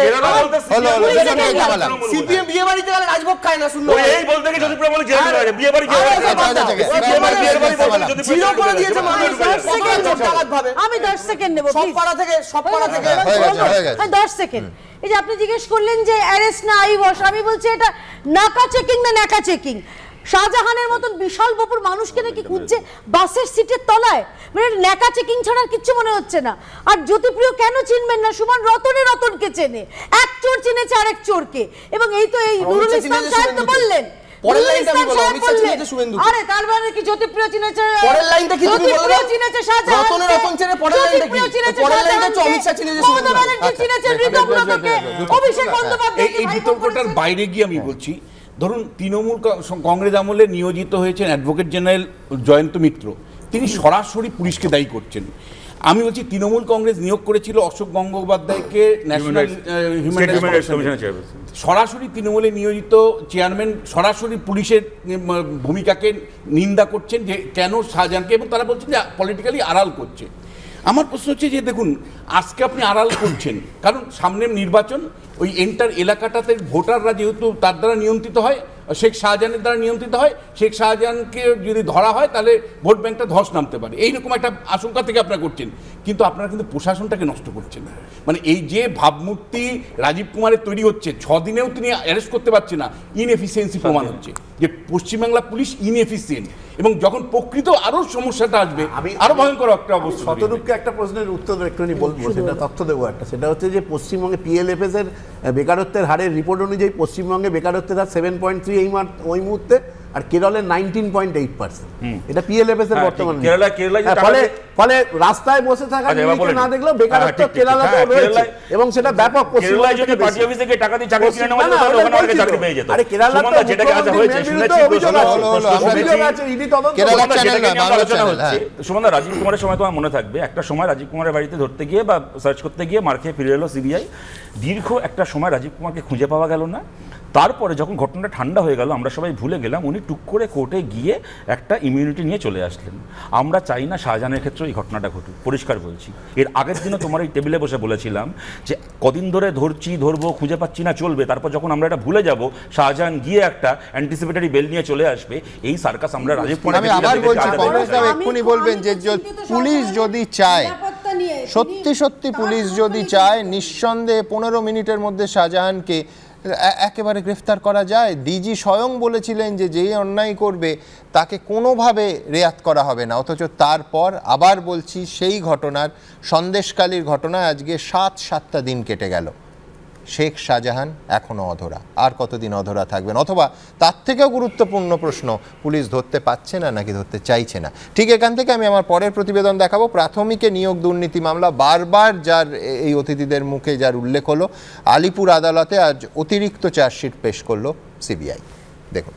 সিপিএম বিয়ে বাড়িতে গেলে রাজভোগ খায় না, শূন্য এই বলতে কি যদি বলে জেল যায়, বিয়ে বাড়ি গিয়ে সিপিএম এর বিয়ে বাড়ি বলতে যদি জিরো করে দিয়েছে মানুষ। 10 সেকেন্ড ভাবে, আমি 10 সেকেন্ড নেব, সব পাড়া থেকে 10 সেকেন্ড। এই যে আপনি জিজ্ঞেস করলেন যে অ্যারেস্ট না আইবস, আমি বলছি এটা নাকা চেকিং না নাকা চেকিং। শাহজাহানের মতন বিশাল বপুর মানুষকে নাকি খুঁজছে বাসের সিটের তলায়, মানে নাকা চেকিং ছাড়া কিচ্ছু মনে হচ্ছে না। আর জ্যোতিপ্রিয় কেন চিনবেন না? সুমন রতনকে চেনে, এক চোর চিনেছে আরেক চোরকে, এবং এই তো এই নুরুল ইসলাম সাহেব তো বললেন পরের লাইনটা আমি বলবো, অমিত শাহ চিনেছে শুভেন্দুকে। আরে তার মানে কি জ্যোতিপ্রিয় চিনেছে? পরের লাইনটা কি তুমি বললে? চিনেছে শাহজাহান। রতন ছেড়ে পরের লাইনটা কি? পরের লাইনটা হচ্ছে অমিত শাহ চিনেছে শুভেন্দুকে। মমতা ব্যানার্জি চিনেছে ঋতব্রতকে, অভিষেক বন্দ্যোপাধ্যায়। এই বিতর্কটার বাইরে গিয়ে আমি বলছি, ধরুন তৃণমূল কংগ্রেস আমলে নিয়োজিত হয়েছেন অ্যাডভোকেট জেনারেল জয়ন্ত মিত্র, তিনি সরাসরি পুলিশকে দায়ী করছেন। আমি বলছি তৃণমূল কংগ্রেস নিয়োগ করেছিল অশোক গঙ্গোপাধ্যায়কে ন্যাশনাল হিউম্যান রাইটস কমিশনের, সরাসরি তৃণমূলে নিয়োজিত চেয়ারম্যান সরাসরি পুলিশের ভূমিকাকে নিন্দা করছেন যে কেন শাহজাহানকে, এবং তারা বলছেন যে পলিটিক্যালি আড়াল করছে। আমার প্রশ্ন হচ্ছে যে দেখুন, আজকে আপনি আড়াল করছেন কারণ সামনের নির্বাচন, ওই এন্টার এলাকাটাতে ভোটাররা যেহেতু তার দ্বারা নিয়ন্ত্রিত হয়, শেখ শাহজাহানের দ্বারা নিয়ন্ত্রিত হয়, শেখ শাহজাহানকে যদি ধরা হয় তাহলে ভোট ব্যাংকটা ধস নামতে পারে, এইরকম একটা আশঙ্কা থেকে আপনারা করছেন। কিন্তু আপনারা কিন্তু প্রশাসনটাকে নষ্ট করছেন। মানে এই যে ভাবমূর্তি রাজীব কুমারের তৈরি হচ্ছে, 6 দিনেও তিনি অ্যারেস্ট করতে পারছে না, ইনএফিসিয়েন্সি প্রমাণ হচ্ছে যে পশ্চিমবাংলা পুলিশ ইনএফিসিয়েন্ট, এবং যখন প্রকৃত আরও সমস্যাটা আসবে আরও ভয়ঙ্কর একটা অবস্থা। শতরূপকে একটা প্রশ্নের উত্তর একটুখানি বলবো, সেটা তথ্য দেবো একটা, সেটা হচ্ছে যে পশ্চিমবঙ্গে PLFS এর বেকারত্বের হারের রিপোর্ট অনুযায়ী পশ্চিমবঙ্গে বেকারত্বের হার 7.3 ওই মুহূর্তে, আর কেরলের 19.8%। এটা PLFS এর বর্তমান। ফলে রাস্তায় বসে থাকা না দেখলেও বেকারত্ব কেরালাতেও রয়েছে, এবং সেটা ব্যাপক। পশ্চিমবঙ্গে যদি পার্টি অফিস থেকে টাকা দিয়ে চাকরি কিনে নেওয়া যেত ওখানে অনেকে চাকরি পেয়ে যেত। আরে কেরালাতে যেটা কাজ হয়েছে শুনেছি, অভিযোগ আছে, ইডি তদন্ত হচ্ছে। সুমনদা, রাজীব কুমারের সময় তোমার মনে থাকবে, একটা সময় রাজীব কুমারের বাড়িতে ধরতে গিয়ে বা সার্চ করতে গিয়ে মার খেয়ে ফিরে এলো CBI। দীর্ঘ একটা সময় রাজীব কুমারকে খুঁজে পাওয়া গেল না। তারপরে যখন ঘটনাটা ঠান্ডা হয়ে গেল, আমরা সবাই ভুলে গেলাম, উনি টুক করে কোর্টে গিয়ে একটা ইমিউনিটি নিয়ে চলে আসলেন। আমরা চাই না শাহজাহানের ক্ষেত্রে এই ঘটনাটা ঘটুক, পরিষ্কার বলছি। এর আগের দিনও তোমার এই টেবিলে বসে বলেছিলাম যে কদিন ধরে ধরবো, খুঁজে পাচ্ছি না, চলবে। তারপর যখন আমরা এটা ভুলে যাব, শাহজাহান গিয়ে একটা অ্যান্টিসিপেটরি বেল নিয়ে চলে আসবে, এই সার্কাস আমরা রাজীব কুমার। আমি আবার বলছি, কংগ্রেসরাও এক্ষুনি বলবেন যে পুলিশ যদি চায়, সত্যি পুলিশ যদি চায়, নিঃসন্দেহে 15 মিনিটের মধ্যে শাহজাহানকে একেবারে গ্রেফতার করা যায়। ডিজি স্বয়ং বলেছিলেন যে যেই অন্যায় করবে তাকে কোনোভাবে রেয়াত করা হবে না, অথচ তারপর আবার বলছি সেই ঘটনার, সন্দেশখালীর ঘটনায় আজকে 7টা দিন কেটে গেল। শেখ শাহজাহান এখনও অধরা, আর কতদিন অধরা থাকবেন? অথবা তার থেকেও গুরুত্বপূর্ণ প্রশ্ন, পুলিশ ধরতে পারছে না নাকি ধরতে চাইছে না? ঠিক এখান থেকে আমি আমার পরের প্রতিবেদন দেখাবো। প্রাথমিকে নিয়োগ দুর্নীতি মামলা, বারবার যার এই অতিথিদের মুখে যার উল্লেখ হলো, আলিপুর আদালতে আজ অতিরিক্ত চার্জশিট পেশ করলো CBI। দেখুন।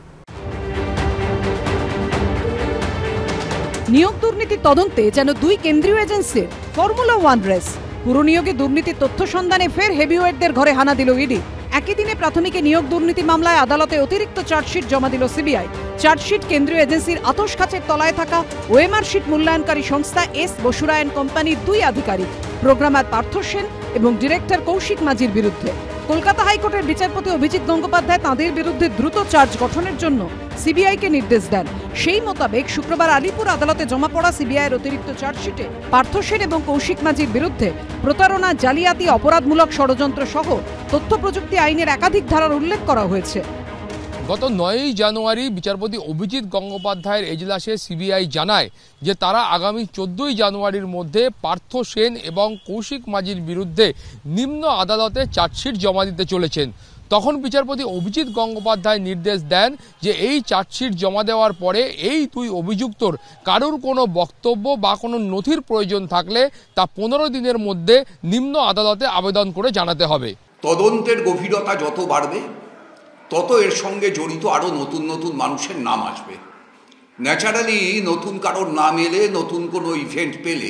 নিয়োগ দুর্নীতির তদন্তে যেন 2 কেন্দ্রীয় এজেন্সির ফর্মুলা 1 রেস। পুরনিয়োগে দুর্নীতির তথ্য সন্ধানে ফের হেভিওয়েটদের ঘরে হানা দিল ইডি। একই দিনে প্রাথমিকে নিয়োগ দুর্নীতি মামলায় আদালতে অতিরিক্ত চার্জশিট জমা দিল CBI। চার্জশিট কেন্দ্রীয় এজেন্সির আতশ কাচের তলায় থাকা ওএমআর শিট মূল্যায়নকারী সংস্থা এস বসুরায়ন কোম্পানির 2 আধিকারিক, প্রোগ্রামার পার্থ সেন এবং ডিরেক্টর কৌশিক মাঝির বিরুদ্ধে। কলকাতা হাইকোর্টের বিচারপতি অভিজিৎ গঙ্গোপাধ্যায় তাঁদের বিরুদ্ধে দ্রুত চার্জ গঠনের জন্য CBI-কে নির্দেশ দেন। সেই মোতাবেক শুক্রবার আলিপুর আদালতে জমা পড়া CBI-এর অতিরিক্ত চার্জশিটে পার্থ সেন এবং কৌশিক মাঝির বিরুদ্ধে প্রতারণা, জালিয়াতি, অপরাধমূলক ষড়যন্ত্র সহ তথ্য প্রযুক্তি আইনের একাধিক ধারার উল্লেখ করা হয়েছে। গত 9ই জানুয়ারি বিচারপতি অভিজিৎ গঙ্গোপাধ্যায়ের এজলাসে CBI জানায় যে তারা আগামী 14ই জানুয়ারির মধ্যে পার্থ সেন এবং কৌশিক মাঝির বিরুদ্ধে নিম্ন আদালতে চার্জশিট জমা দিতে চলেছেন। তখন বিচারপতি অভিজিৎ গঙ্গোপাধ্যায় নির্দেশ দেন যে এই চার্জশিট জমা দেওয়ার পরে এই 2 অভিযুক্তর কারোর কোনো বক্তব্য বা কোনো নথির প্রয়োজন থাকলে তা 15 দিনের মধ্যে নিম্ন আদালতে আবেদন করে জানাতে হবে। তদন্তের গভীরতা যত বাড়বে তত এর সঙ্গে জড়িত আরও নতুন নতুন মানুষের নাম আসবে। ন্যাচারালি নতুন কারোর নাম এলে, নতুন কোনো ইভেন্ট পেলে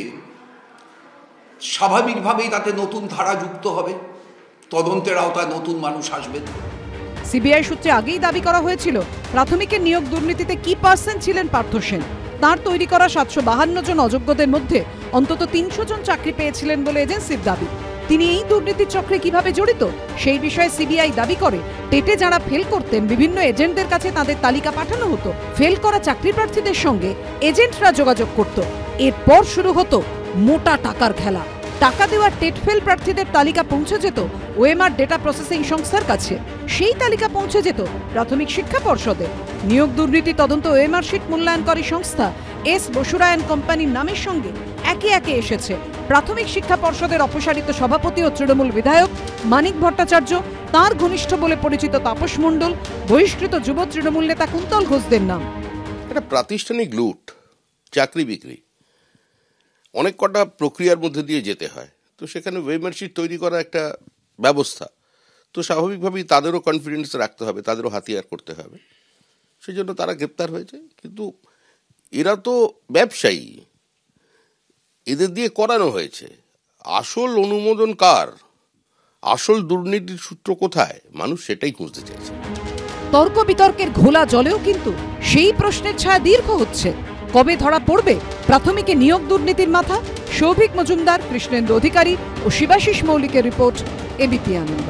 স্বাভাবিকভাবেই তাতে নতুন ধারা যুক্ত হবে, তদন্তের আওতায় নতুন মানুষ আসবে। CBI সূত্রে আগেই দাবি করা হয়েছিল প্রাথমিকের নিয়োগ দুর্নীতিতে কি পার্সন ছিলেন পার্থ সেন। তাঁর তৈরি করা 752 জন অযোগ্যদের মধ্যে অন্তত 300 জন চাকরি পেয়েছিলেন বলে এজেন্সির দাবি। তিনি এই দুর্নীতির চক্রে কিভাবে জড়িত সেই বিষয়ে CBI দাবি করে টেটে যারা ফেল করতেন বিভিন্ন এজেন্টদের কাছে তাদের তালিকা পাঠানো হতো। ফেল করা চাকরি প্রার্থীদের সঙ্গে এজেন্টরা যোগাযোগ করত। এরপর শুরু হতো মোটা টাকার খেলা। টাকা দেওয়ার টেট ফেল প্রার্থীদের তালিকা পৌঁছে যেত ওএমআর ডেটা প্রসেসিং সংস্থার কাছে। সেই তালিকা পৌঁছে যেত প্রাথমিক শিক্ষা পর্ষদে। নিয়োগ দুর্নীতি তদন্ত ওএমআর শিট মূল্যায়নকারী সংস্থা এস বসুরায়ন কোম্পানির নামের সঙ্গে একে একে এসেছে প্রাথমিক শিক্ষা পর্ষদের অপসারিত সভাপতি ও তৃণমূল বিধায়ক মানিক ভট্টাচার্য, তার ঘনিষ্ঠ বলে পরিচিত তাপস মণ্ডল, বহিষ্কৃত যুব তৃণমূল নেতা কুন্তল ঘোষদের নাম। এটা প্রাতিষ্ঠানিক লুট, চাকরি বিক্রি, অনেক কটা প্রক্রিয়ার মধ্যে দিয়ে যেতে হয়। তো সেখানে ওয়েমার্কশিট তৈরি করা একটা ব্যবস্থা, তো স্বাভাবিকভাবেই তাদেরও কনফিডেন্স রাখতে হবে, তাদেরও হাতিয়ার করতে হবে, সেই জন্য তারা গ্রেপ্তার হয়েছে। কিন্তু এরা তো ব্যবসায়ী, এদের দিয়ে করানো হয়েছে। আসল অনুমোদন কার, আসল দুর্নীতির সূত্র কোথায়, মানুষ সেটাই খুঁজতে চাইছে। তর্ক বিতর্কের ঘোলা জলেও কিন্তু সেই প্রশ্নের ছায়া দীর্ঘ হচ্ছে, কবে ধরা পড়বে প্রাথমিকে নিয়োগ দুর্নীতির মাথা? সৌভিক মজুমদার, কৃষ্ণেন্দু অধিকারী ও শিবাশিস মৌলিকের রিপোর্ট, এবিপি আনন্দ।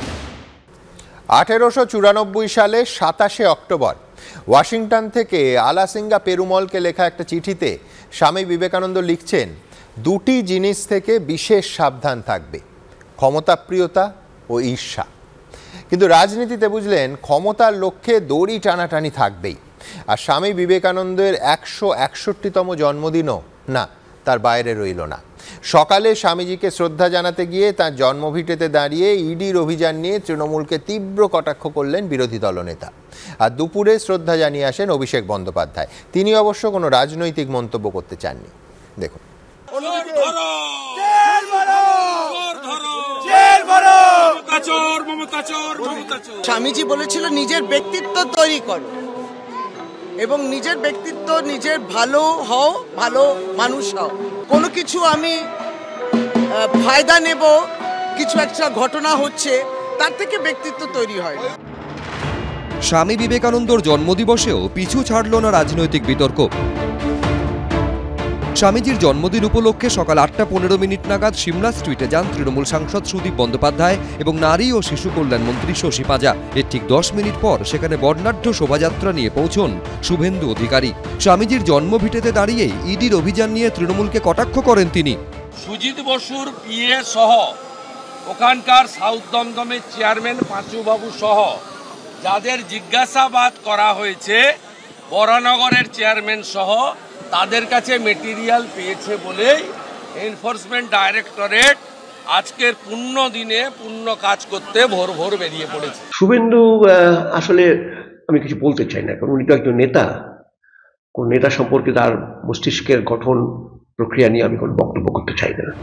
1894 সালে 27 অক্টোবর ওয়াশিংটন থেকে আলাসিঙ্গা পেরুমলকে লেখা একটা চিঠিতে স্বামী বিবেকানন্দ লিখছেন, দুটি জিনিস থেকে বিশেষ সাবধান থাকবে, ক্ষমতাপ্রিয়তা ও ঈর্ষা। কিন্তু রাজনীতিতে বুঝলেন ক্ষমতার লক্ষ্যে দড়ি টানাটানি থাকবেই। আর স্বামী বিবেকানন্দের 161তম জন্মদিনও না তার বাইরে রইল না। সকালে স্বামীজিকে শ্রদ্ধা জানাতে গিয়ে তার জন্মভিটেতে দাঁড়িয়ে ইডির অভিযান নিয়ে তৃণমূলকে তীব্র কটাক্ষ করলেন বিরোধী দলনেতা। আর দুপুরে শ্রদ্ধা জানিয়ে আসেন অভিষেক বন্দ্যোপাধ্যায়। তিনি অবশ্য কোনো রাজনৈতিক মন্তব্য করতে চাননি। দেখুন। স্বামীজি বলেছিল নিজের ব্যক্তিত্ব তৈরি করো এবং নিজের ব্যক্তিত্ব নিজের ভালো হও, ভালো মানুষ হও। কোনো কিছু আমি ফায়দা নেব, কিছু একটা ঘটনা হচ্ছে, তার থেকে ব্যক্তিত্ব তৈরি হয়। স্বামী বিবেকানন্দর জন্মদিবসেও পিছু ছাড়ল না রাজনৈতিক বিতর্ক। স্বামীজির জন্মদিন উপলক্ষে সকাল 8:15 নাগাদ সিমলা স্ট্রিটে যান তৃণমূল সাংসদ সুদীপ বন্দ্যোপাধ্যায় এবং নারী ও শিশু কল্যাণ মন্ত্রী শশী পাঁজা। এর ঠিক 10 মিনিট পর সেখানে বর্ণাঢ্য শোভাযাত্রা নিয়ে পৌঁছন শুভেন্দু অধিকারী। স্বামীজির জন্মভিটেতে দাঁড়িয়েই ইডির অভিযান নিয়ে তৃণমূলকে কটাক্ষ করেন তিনি। সুজিত বসুর পিএ সহ ওখানকার সাউথ দমদমের চেয়ারম্যান পাঁচুবাবু সহ যাদের জিজ্ঞাসাবাদ করা হয়েছে, বরানগরের চেয়ারম্যান সহ তাদের কাছে মেটেরিয়াল পেয়েছে বলেই এনফোর্সমেন্ট ডাইরেক্টরেট আজকের পূর্ণ দিনে পূর্ণ কাজ করতে ভোর ভোর বেরিয়ে পড়েছে। শুভেন্দু আসলে আমি কিছু বলতে চাই না, কারণ উনি তো একজন নেতা। কোন নেতা সম্পর্কে তার মস্তিষ্কের গঠন প্রক্রিয়া নিয়ে আমি কোনো বক্তব্য করতে চাই না।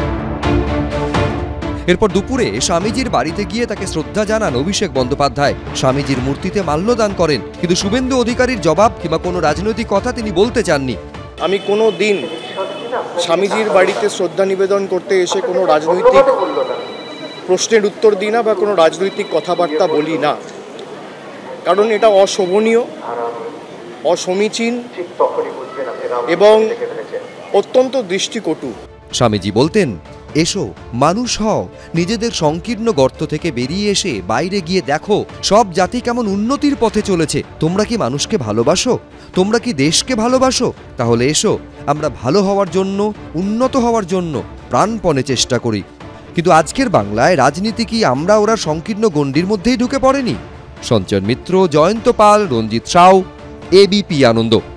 এরপর দুপুরে স্বামীজির বাড়িতে গিয়ে তাকে শ্রদ্ধা জানান অভিষেক বন্দ্যোপাধ্যায়। স্বামীজির মূর্তিতে মাল্যদান করেন, কিন্তু শুভেন্দু অধিকারীর জবাব কিংবা কোনো রাজনৈতিক কথা তিনি বলতে চাননি। আমি কোনো দিন স্বামীজির বাড়িতে শ্রদ্ধা নিবেদন করতে এসে কোনো রাজনৈতিক প্রশ্নের উত্তর দিই না বা কোনো রাজনৈতিক কথাবার্তা বলি না, কারণ এটা অশোভনীয়, অসমীচীন এবং অত্যন্ত দৃষ্টিকটু। স্বামীজি বলতেন, এসো মানুষ হও, নিজেদের সংকীর্ণ গর্ত থেকে বেরিয়ে এসে বাইরে গিয়ে দেখো সব জাতি কেমন উন্নতির পথে চলেছে। তোমরা কি মানুষকে ভালোবাসো? তোমরা কি দেশকে ভালোবাসো? তাহলে এসো আমরা ভালো হওয়ার জন্য, উন্নত হওয়ার জন্য প্রাণপণে চেষ্টা করি। কিন্তু আজকের বাংলায় রাজনীতি কি আমরা ওরা সংকীর্ণ গণ্ডির মধ্যেই ঢুকে পড়েনি? সঞ্চয়ন মিত্র, জয়ন্ত পাল, রঞ্জিত সাউ, এবিপি আনন্দ।